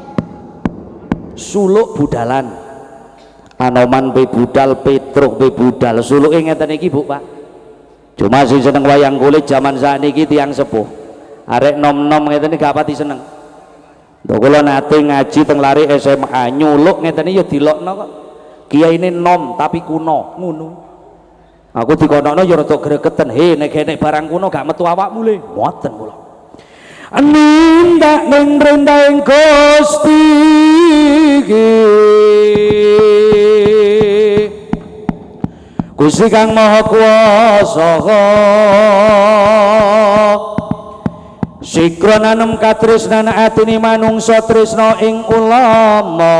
suluk budalan. Anoman pe budal, Petruk pe budal, suluke ngeten iki Bu Pak. Cuma sing seneng wayang kulit zaman sakniki tiyang sepuh. Arek nom-nom ngeten iki gak pati seneng. Lho kula nate ngaji teng lari S M A nyuluk ngeten iki ya dilokno kok. Kiyaine nom tapi kuno, ngono. Aku dikonokno ya rada gregeten, he nek nek barang kuno gak metu awakmu le. Mboten kula. Nindak ning rendahing Gusti Gusti Kang Maha Kuwasa sikron anem katresnan atine manungsa tresna ing ulama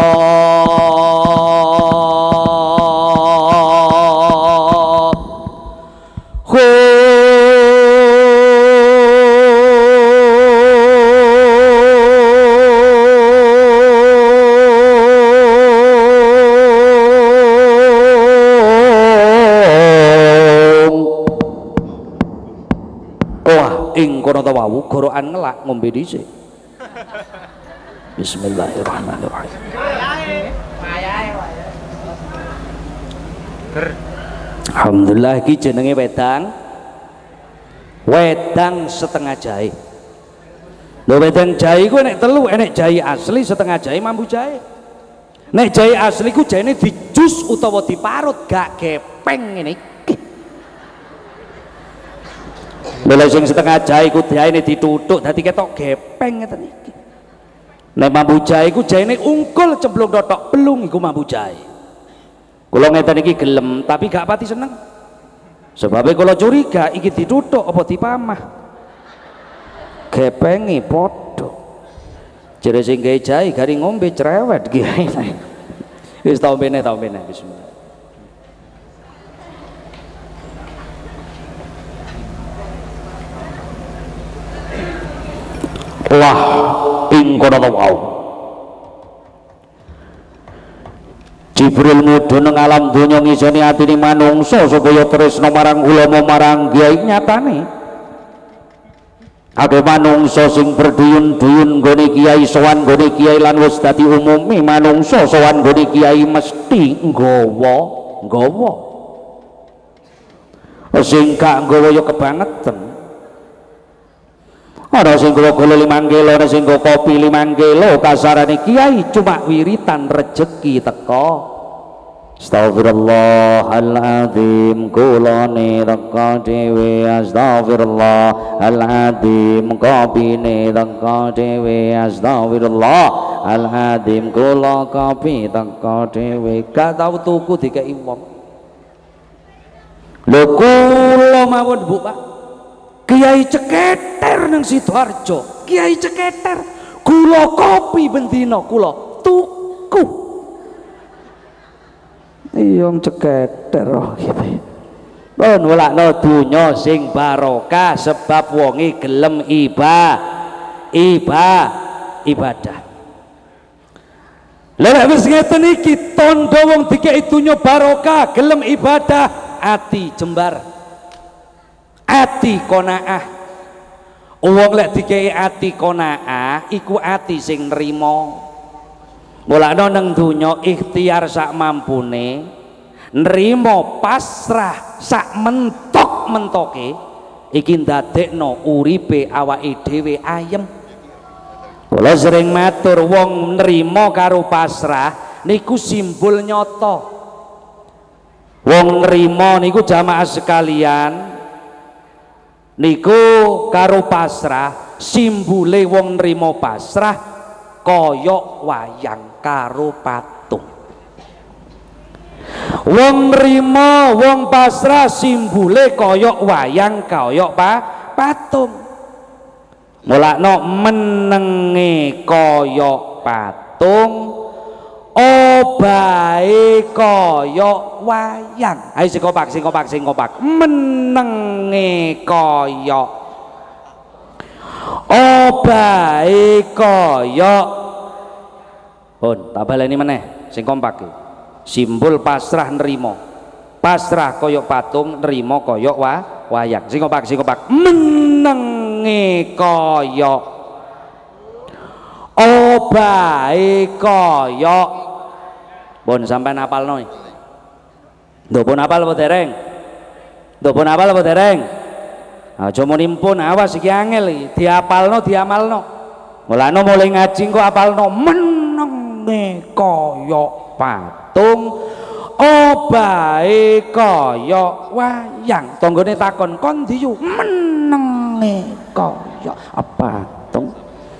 ing kono ta wau gorokan ngelak ngombe dhisik. Bismillahirrahmanirrahim. Alhamdulillah iki jenenge wedang wedang setengah jahe. Lho wedang jahe ku enek telu, enek jahe asli setengah jahe mambu jahe. Nek jahe asli ku jahene dijus utawa diparut gak gepeng ngene iki. Lha sing setengah jahe ku jahene dituthuk dadi ketok gepeng ngeten iki. Nek mambu jahe ku jahene ungkul cemplung totok belung iku mambu jahe. Kula ngeten iki gelem tapi gak pati seneng. Sebabnya kula curiga iki dituthuk apa dipamah. Gepenge padha. Jere sing gawe jahe gari ngombe cerewet kiai. Wis tau bene tau bene bismillah. Lah ing kono wau Jibril mudhun ing alam donya ngisoni atine manungsa supaya tresna marang ulama marang kiai. Nyatane akeh manungsa sing berduyun-duyun nggone kiai sowan nggone kiai lan wis dadi umume manungsa sowan nggone kiai mesti nggawa nggawa sing gak nggawa ya kebangetan. Ana sing golo limang kilo, ana sing kopi limang kilo, kasarane kiai cuma wiritan rejeki teko. Astagfirullahaladzim, kulone teko dhewe, astagfirullahaladzim, kopine teko dhewe, astagfirullahaladzim, kula kopi teko dhewe, gak tau tuku dikeki wong. Lho kula mawon Bu Pak. Kiai ceketer nang Sidoarjo, kiai ceketer gula kopi bendina kula tuku. Iyong ceketer oh gitu. Pun walakno donya sing barokah sebab wonge gelem iba iba ibadah. Lha nek wis ngeten iki tandha wong dikeki donya barokah gelem ibadah, ati jembar. Ati konaah. Wong lek dikei ati konaah iku ati sing nrimo. Mulane nang donya ikhtiar sak mampune, nrimo pasrah sak mentok-mentoke iki ndadekno uripe awake dhewe ayem. Kula sering matur wong nrimo karo pasrah niku simbol nyata. Wong nrimo niku jamaah sekalian niku karo pasrah simbole wong nrimo pasrah kaya wayang karo patung. Wong nrimo wong pasrah simbole kaya wayang kaya pa, patung. Mulakno menenge kaya patung, obahe kaya wayang. Ayo sing kompak, sing kompak, sing kompak. Menenge kaya, obahe kaya. Pun, tak baleni meneh, sing kompak iki. Simbol pasrah nrimo. Pasrah kaya patung, nrimo kaya wa, wayang. Sing kompak, sing kompak. Menenge kaya, obahe kaya. Pun sampean apalno. Nduk pun apal apa dereng? Nduk pun apal apa dereng? Aja muni pun, awas iki angel iki. Diapalno, diamalno. Mulane mulai ngaji kok apalno menenge kaya patung, obahe kaya wayang. Tanggane takon, "Kon ndi yu?" Menenge kaya patung,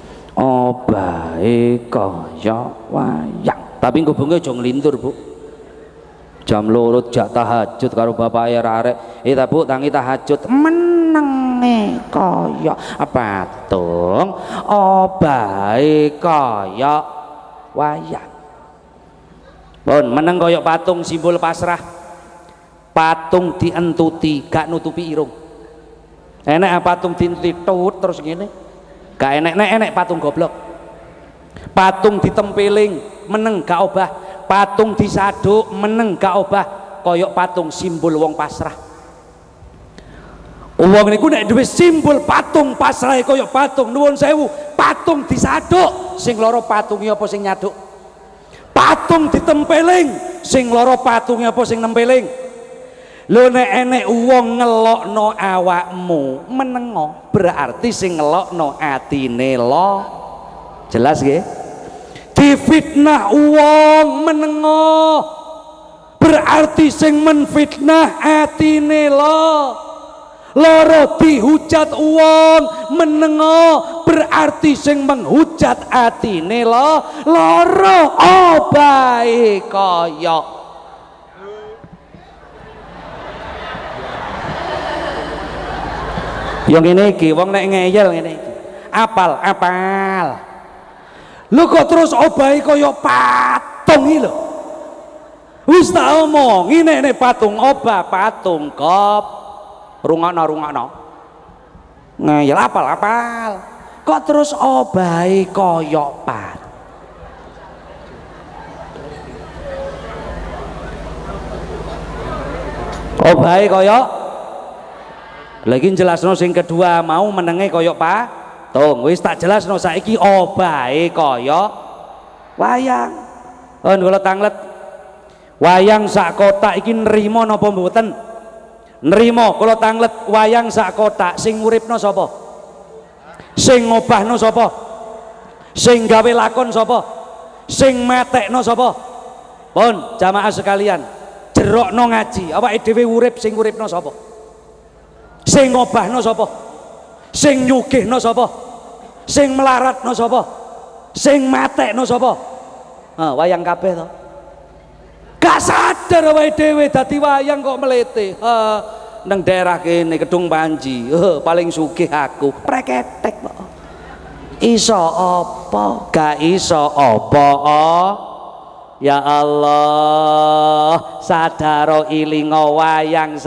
obahe kaya wayang. Tapi ngubunge aja nglintur, Bu. Jam loro jak tahajud karo bapak arek-arek. Eh ta Bu, tangi tahajud. Menenge kaya patung, obahe kaya wayang. Pun meneng kaya patung simbol pasrah. Patung dientuti, gak nutupi irung. Enek patung dientuti tut terus ngene. Gak enek-enek enek patung goblok. Patung ditempeling meneng gak obah, patung disaduk meneng gak obah, koyok patung simbol wong pasrah. Wong niku nek duwe simbol patung pasrah koyok patung, nuwun sewu, patung disaduk sing loro patunge apa sing nyaduk? Patung ditempeling sing loro patunge apa sing nempeling? Lho nek enek wong ngelokno awakmu menengo, berarti sing ngelokno atine lo. Jelas nggih? Difitnah wong menengo, berarti sing menfitnah atine lo. Loro dihujat wong menengo, berarti sing menghujat atine lo. Loro obahe kaya Yang ngene iki wong nek ngeyel ngene iki. Apal, apal. Lu kok terus obahe kaya patung iki lho. Wis tak omongi nek nek patung obah patung kop. Rungokno rungokno. Ngeyel apal, apal. Kok terus obahe kaya patung. Obahe kaya lagi jelasno sing kedua mau menenge kaya patung. Wis tak jelasno saiki obahe kaya wayang. On kula tanglet. Wayang sak kotak iki nrimo napa mboten? Nrimo. Kula tanglet wayang sak kotak sing uripno sapa? Sing ngobahno sapa? Sing gawe lakon sapa? Sing metekno sapa? Pun jamaah sekalian, jerokno ngaji, awake dhewe urip sing uripno sapa? Sing ngobahno sapa? Sing nyugihno sapa? Sing melaratno sapa? Sing matekno sapa? Ha, wayang kabeh to. Gak sadar awake dhewe dadi wayang kok melete. Ha, nang daerah kene Kedung Panji, ha, paling sugih aku. Preketek kok. Iso apa? Gak iso apa? Oh. Ya Allah, sadaro ilingo wayang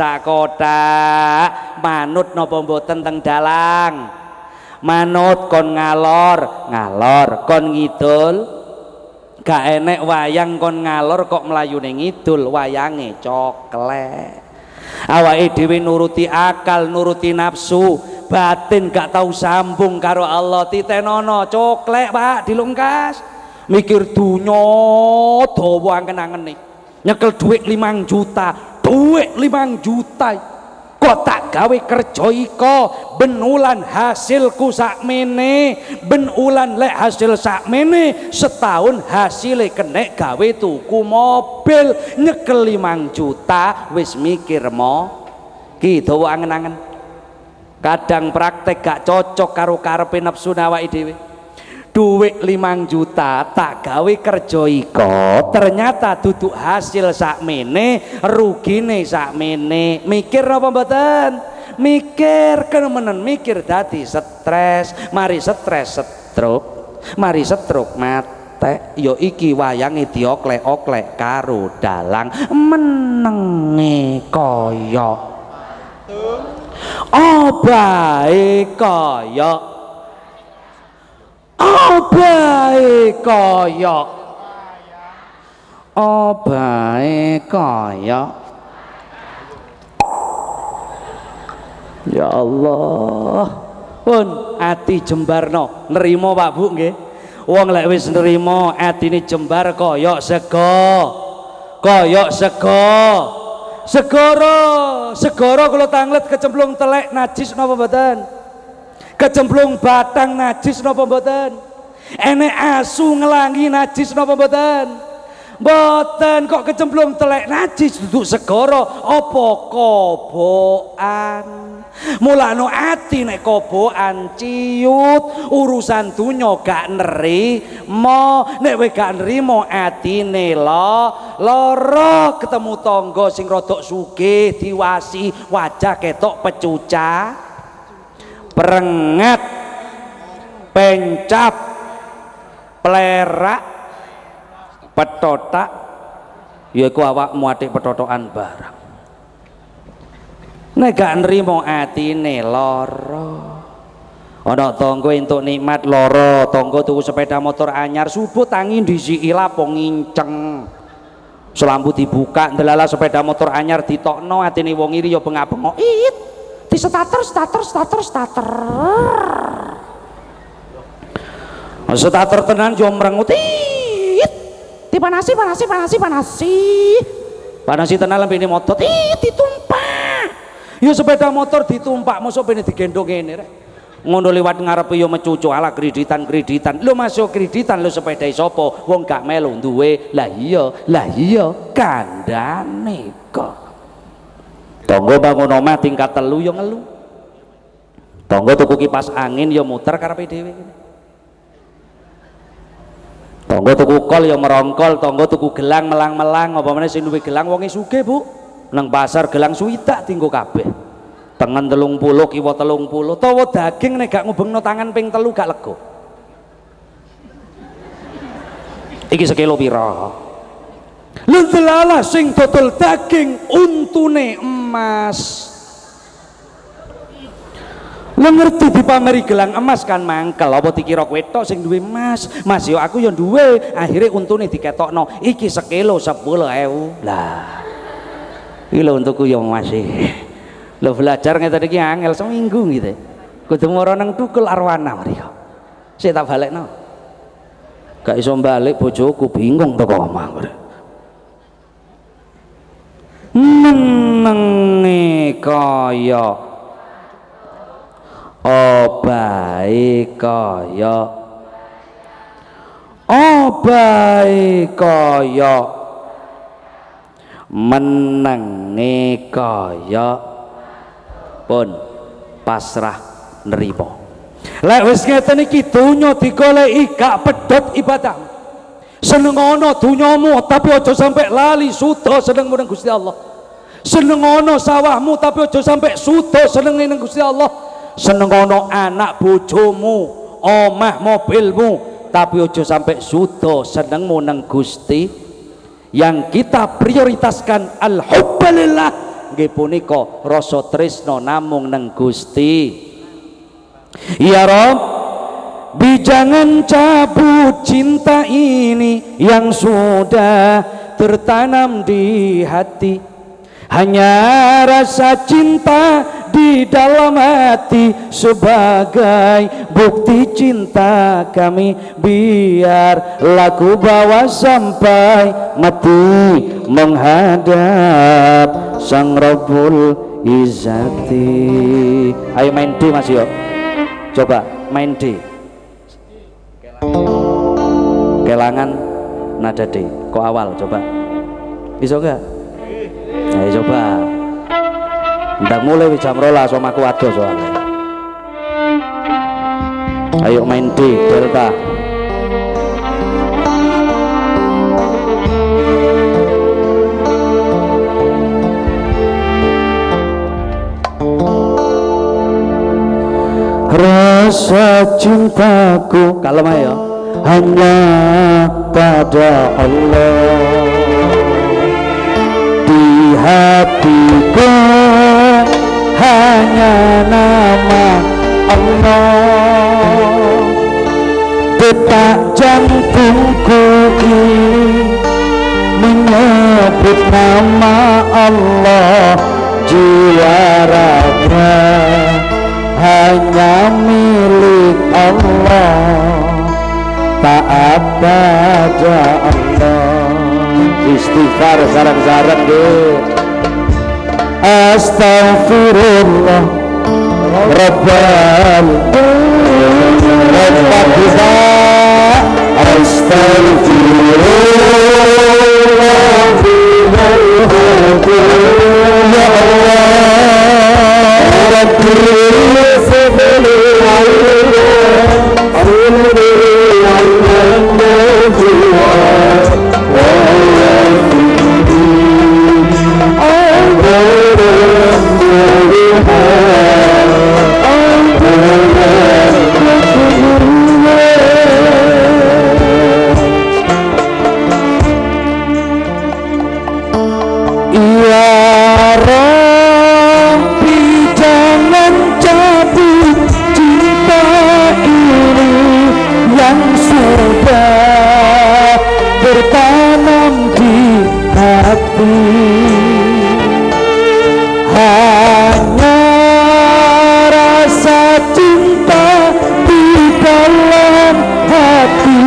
sakotak manut napa mboten teng dalang. Manut kon ngalor, ngalor kon ngidul. Gak enek wayang kon ngalor kok mlayune ngidul, wayange coklek. Awake dhewe nuruti akal, nuruti nafsu, batin gak tau sambung karo Allah. Titenono coklek, Pak, dilungkas. Mikir dunya dawa angen-angene nyekel duit limang juta, duit limang juta kok tak gawe kerja iko ben ulan hasilku sakmene, ben ulan lek hasil sakmene setahun hasilnya kena gawe tuku mobil nyekel limang juta. Wis mikir mo ki dawa angen-angen. Kadang praktek gak cocok karo karepe nafsu awake dhewe. Duit limang juta tak gawe kerja iko ternyata duduk hasil sakmene, rugine sakmene. Mikir apa mboten? Mikir kenemenen, mikir dadi stres. Mari stres stroke, mari stroke mate. Yo iki wayange dioklek-oklek karo dalang menenge kaya obahe kaya obahe kaya obahe kaya. Ya Allah, pun ati jembarno nerimo Pak Bu nggih. Wong lek wis nerimo atine jembar kaya sego, kaya sego. Segara, segara kula tanglet kecemplung telek najis napa mboten? Kecemplung batang najis napa mboten? Enek asu ngelangi najis napa mboten? Mboten. Kok kecemplung telek najis duduk segara apa kobokan? Mulane ati nek kobokan ciut urusan dunya gak nerimo, nek we gak nerimo atine lo lara. Ketemu tangga sing rodok sugih diwasi wajah ketok pecucah, perengat, pencap, plerak, petotak, yaiku awakmu atik petotokan barang. Nek gak nrimo atine lara. Ana tangga entuk nikmat lara, tangga tuku sepeda motor anyar subuh tangi ndisiki lapo nginceng. Selambu dibuka ndelala sepeda motor anyar ditokno atine wong iri ya bengak-bengok. It di starter starter starter starter. Starter tenan yo mrengut. It dipanasi panasi panasi panasi. Panasi tenan lambene motor. It ditumpak. Ya sepeda motor ditumpak mosok bene digendong ngene rek. Ngono liwat ngarepe yo mecucu ala kreditan-kreditan. Lho masuk kreditan lho sepeda sapa? Wong gak melu duwe. Lah iya, lah iya kandhane kok. Tangga bangun omah tingkat telu yo ngelu. Tangga tuku kipas angin yo muter karepe dhewe. Tangga tuku kol yo merongkol, tangga tuku gelang melang-melang, apa meneh sing duwe gelang wonge sugih, Bu. Nang pasar gelang swidak tinggo kabeh. Tangan telung puluh, kiwa telung puluh, tawa daging nek gak ngubengno tangan ping telu gak lega. Iki sekilo pira? Lha delala sing dodol daging untune emas. Lo ngerti dipameri gelang emas kan mangkel, apa dikira kowe tok sing duwe emas? Mas yo aku yo duwe, akhirnya untune diketokno iki sekilo sepuluh ewu. Lah. Iki lho untukku yo masih. Lo belajar ngeten iki angel seminggu gitu. Kudu moro nang tukul arwana mriko. Sik tak balekno. Gak iso balik bojoku bingung teko omah. Menenge kaya obahe kaya obahe kaya menenge kaya pun pasrah nerima. Lek wis ngeten iki donya digoleki gak pedhot ibadah. Seneng ana donyamu tapi aja sampai lali suda seneng nang Gusti Allah. Seneng ana sawahmu tapi aja sampai suda seneng nang Gusti Allah. Seneng ana anak bojomu, omah mobilmu tapi aja sampai suda senengmu nang Gusti. Yang kita prioritaskan al-hubbalillah nggih punika rasa tresna namung nang Gusti. Ya Rabb, jangan cabut cinta ini yang sudah tertanam di hati. Hanya rasa cinta di dalam hati sebagai bukti cinta kami. Biar laku bawa sampai mati menghadap Sang Rabbul Izzati. Ayo main D Mas yo. Coba main D. Kelangan nada D. Kok awal coba. Bisa enggak? Ayo coba. Ndak mulai jam rolas sama aku ado soalnya. Ayo main D delta. Rasa cintaku kalem ayo hanya pada Allah. Di hatiku hanya nama Allah. Detak jantungku ini menyebut nama Allah. Jiwa raga hanya milik Allah. Taat pada Allah. Istighfar sarang-sarang deh. Astaghfirullah Rabbal Rabbal kita. Astaghfirullah ya Allah Rabbi hanya rasa cinta di dalam hati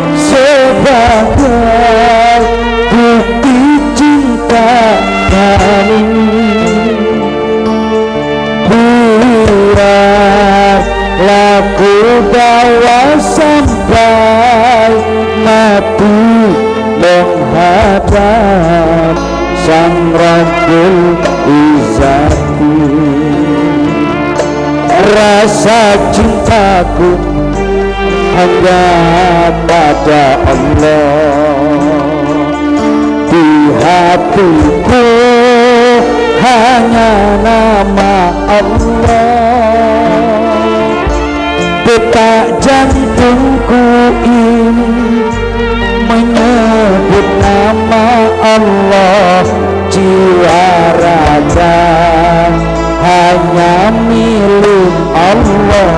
sebagai bukti cinta kami. Biarlah ku bawa sampai mati menghadap Sang Rabbul Izzati. Rasa cintaku hanya pada Allah. Di hatiku hanya nama Allah, detak jantungku ini menyebut nama Allah, jiwa raga hanya milik Allah,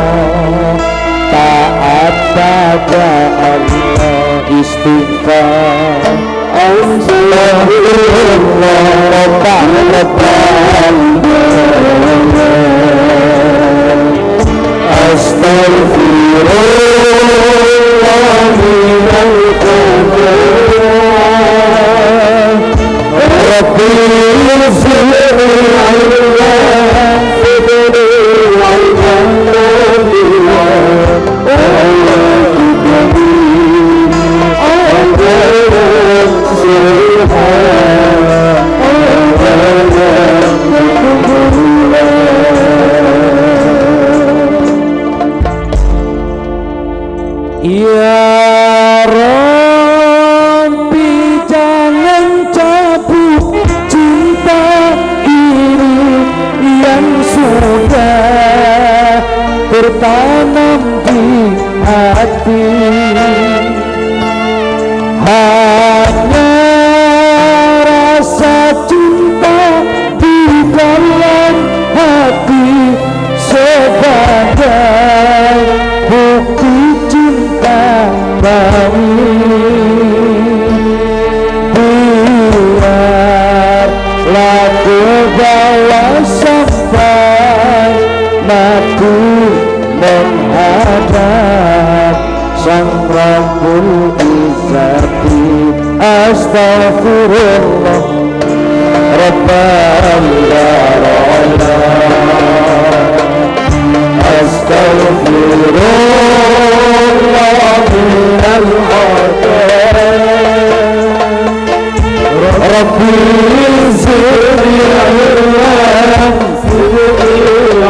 taat pada Allah, istighfar Astagfirullah Astagfirullah minal qulub Rabbil Ya Rabbi, jangan cabut cinta ini yang sudah tertanam di hati. Hanya rasa cinta di dalam hati sebagai bukti cinta kami. Biarlah ku bawa sampai mati menghadap Sang Rabbul Izzati. Astagfirullah Rabbana Astagfirullah minal khata' Rabbil zidni ilman fil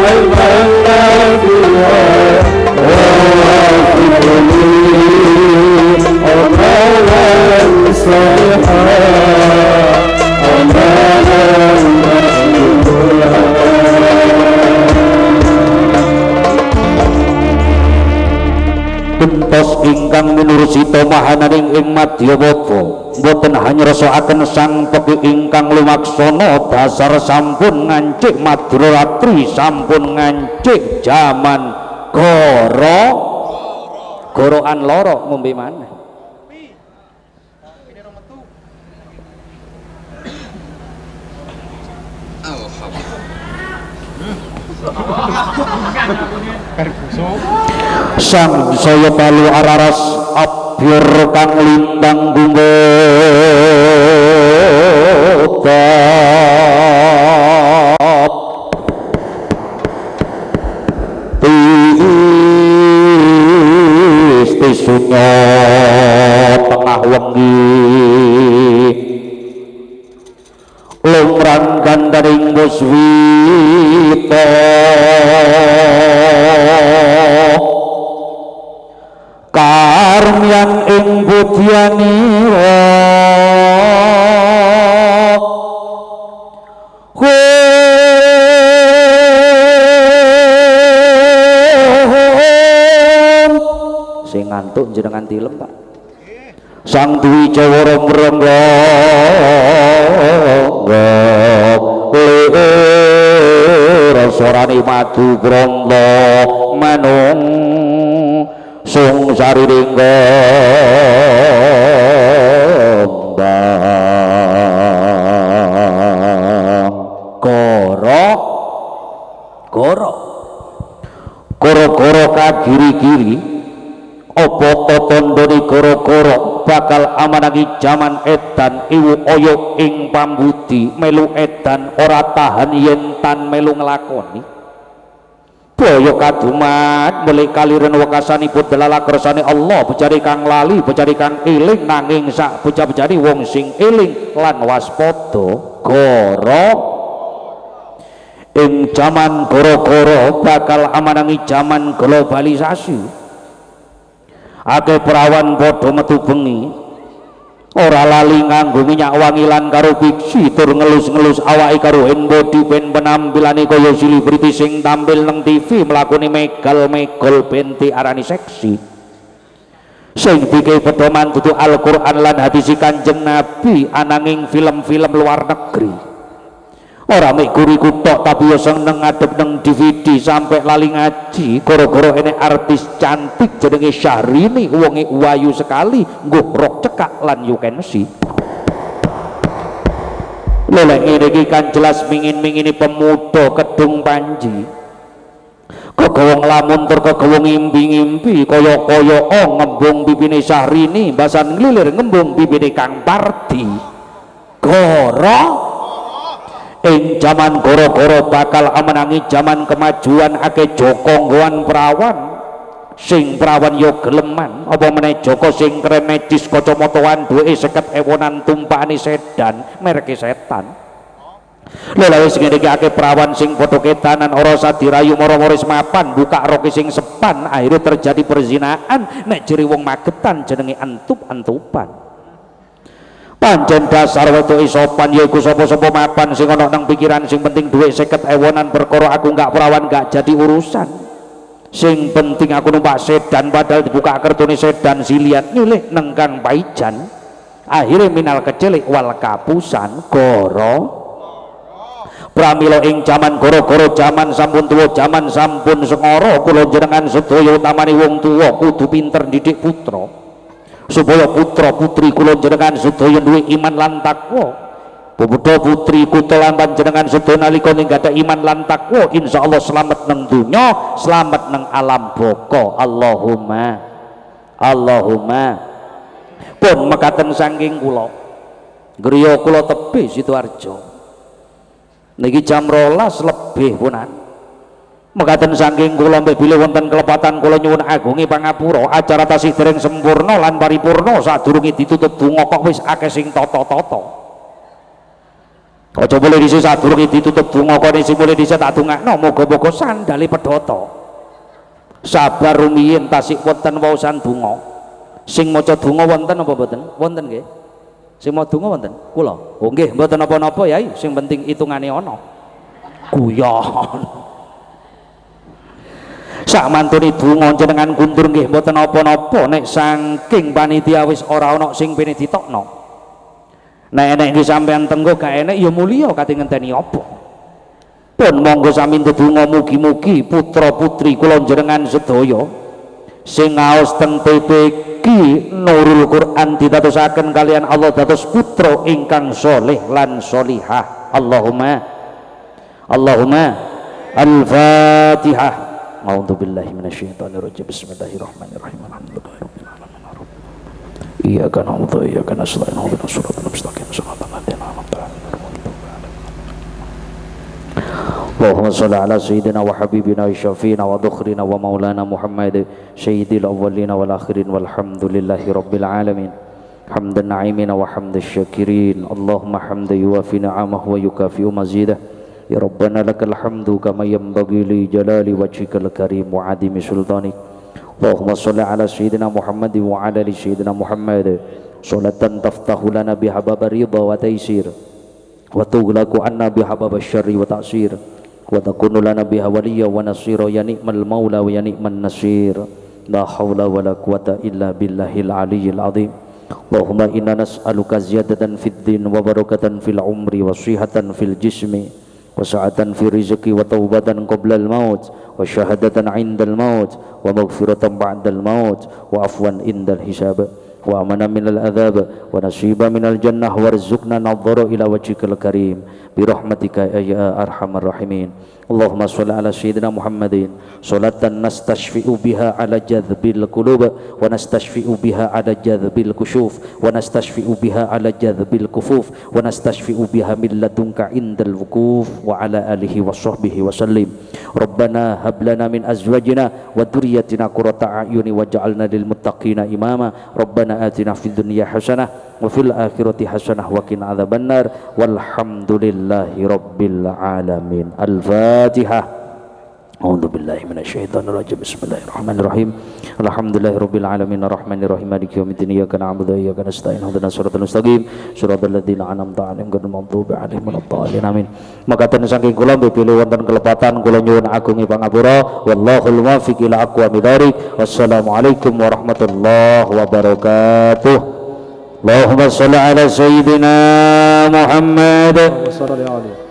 Tuntos ingkang minursita mahananing ing Madyawata boten hanya rasakaken sang peki ingkang lumaksana dasar sampun ngancik Madratri, sampun ngancik jaman goro goroan loro ngombe maneh. Sang saya palu araras abyur kang lintang gumbotap tis tisunya tengah wengi lumrang gandaring muswita karmian ing budyanira sing ngantuk jenengan tilem Pak. Sang Dwi Jawara mrengga rasane madu brangga manung sung sariringga goro goro goro-goro kagiri-giri apa totondoni goro-goro bakal amanangi jaman edan iwu oyo ing pambudi melu edan ora tahan yen tan melu nglakoni boyo kadumat mulai kaliren wekasanipun delala kersane Allah becari kang lali becari kang eling nanging sak becari wong sing eling lan waspada goro ing jaman goro-goro bakal amanangi jaman globalisasi. Akeh perawan padha metu bengi ora lali nganggo minyak wangi lan karo biksi tur ngelus-ngelus awake karo hand body ben penampilane kaya selebriti sing tampil nang T V mlakune megal-megol ben diarani seksi sing dike pedoman dudu Al-Qur'an lan hadis Kanjeng Nabi ananging film-film luar negeri ora mek guriku tok tapi yo seneng ngadep nang D V D sampai lali ngaji gara-gara ene artis cantik jenenge Syahrini wonge wayu sekali nggo rok cekak lan you can see lelek ngene iki kan jelas mingin-mingini pemuda Kedung Panji kegawong lamun tur kegawong ngimpi-ngimpi kaya-kaya oh ngembung pipine Syahrini basan nglilir ngembung pipine Kang Pardi goro ing zaman goro-goro bakal amenangi zaman kemajuan akeh Joko nggowan perawan sing perawan yo geleman apa meneh Joko sing keren medis kacamataan duweke seket ewonan tumpakane sedan mereke setan lha wis ngene iki akeh perawan sing padha ketanan ora sadirayu mara-mara mapan buka roke sing sepan akhirnya terjadi perzinaan nek jere wong Magetan jenenge antup-antupan pancen dasar wedoke sopan yaiku sapa-sapa mapan sing ana nang pikiran sing penting duit seket ewonan perkara aku enggak perawan enggak jadi urusan sing penting aku numpak sedan padahal dibuka kertone sedan silian nyulih neng Kang Paijan akhirnya minal kecilik wal kapusan goro pramila ing jaman goro-goro jaman sampun tuwa jaman sampun sengara kula jenengan sedaya utamane wong tuwa kudu pinter didik putra supaya putra putri kula jenengan sedaya duwe iman lan takwa putra putri kula lan panjenengan sedaya nalika nggada iman lan takwa insyaallah selamat nang donya selamat nang alam baka Allahumma Allahumma pun mekaten saking kula griya kula tebih Sidoarjo niki jam rolas lebih punan mekaten saking kula mbek bilih wonten kelepatan kula nyuwun agungi pangapura acara tasih dereng sempurna lan paripurna sadurunge ditutup donga kok wis akeh sing tata-tata aja boleh dhisik sadurunge ditutup donga kok sing mulih dhisik tak dongakno moga-moga sandale pedhata sabar rumiyin tasih wonten waosan donga sing maca donga wonten apa mboten wonten nggih sing maca donga wonten kula oh nggih mboten apa-apa Yai sing penting hitungane ana guyon sak mantune donga jenengan kundur nggih mboten apa-apa nek saking panitia wis ora ana sing pene ditokno nek enek nggih sampean tenggo gak enek ya mulya kate ngenteni apa pun monggo sami ndedonga mugi-mugi putra putri kula jenengan sedaya sing ngaos teng T P Q Nurul Quran ditadosaken kalian Allah dados putra ingkang soleh lan solihah Allahumma Allahumma Al-Fatihah. A'udzu billahi minasyaitonir rajim. Bismillahirrahmanirrahim. Alhamdulillahirabbil alamin. Iyyaka na'budu wa iyyaka nasta'in. Ihdinas siratal mustaqim. Shiratal ladzina an'amta 'alaihim. Allahumma shalli ala sayyidina wa habibina wa syafiina wa dhukhrina wa maulana Muhammad sayyidil awwalin wal akhirin walhamdulillahi rabbil alamin. Hamdan na'imina wa hamdash syakirin. Allahumma hamdan yuwafi ni'amahu wa yukafi'u mazidah. Ya Rabbana lakal hamdu kama yanbaghi li jalali wajhikal karim wa adimi sultanik. Allahumma shalli ala sayyidina Muhammad wa ala ali sayyidina Muhammad salatan taftahu lana biha bab ridha wa taysir wa tughlaqu anna biha bab syarri wa ta'sir wa takunu lana biha waliyya wa nasira ya ni'mal maula wa ya ni'man nasir. La haula wa la quwata illa billahil aliyyil azim. Allahumma inna nas'aluka ziyadatan fid din wa barakatan fil umri wa sihatan fil jismi وسعة في رزقي وتوبة قبل الموت وشهادة عند الموت ومغفرة بعد الموت وعفوا عند الحساب وأمنا من العذاب ونصيبا من الجنة وارزقنا نظر إلى وجهك الكريم برحمتك يا أرحم الراحمين. اللهم صل على سيدنا محمد صلاة نستشفئ بها على جذب القلوب ونستشفئ بها على جذب الكشوف ونستشفئ بها على جذب الكفوف ونستشفئ بها من لدنك عند الوقوف وعلى آله وصحبه وسلم. ربنا هب لنا من أزواجنا وذريتنا قرة أعين واجعلنا للمتقين إماما. ربنا آتنا في الدنيا حسنة وفي الآخرة حسنة وقنا عذاب النار والحمد لله رب العالمين. الفاتحة. A'udzu billahi minasyaitonir rajim. Bismillahirrahmanirrahim. Alhamdulillahirabbil alamin arrahmanirrahim maliki yaumiddin iyyaka na'budu wa iyyaka nasta'in ihdinas siratal mustaqim siratal ladzina an'amta 'alaihim ghairil maghdubi 'alaihim waladdallin amin. Makaten saking kula bipilih wonten kelepatan kula nyuwun agungi pangapura wallahul muwaffiq ila aqwamit thoriq. Wassalamualaikum warahmatullahi wabarakatuh. Allahumma shalli ala sayyidina Muhammad.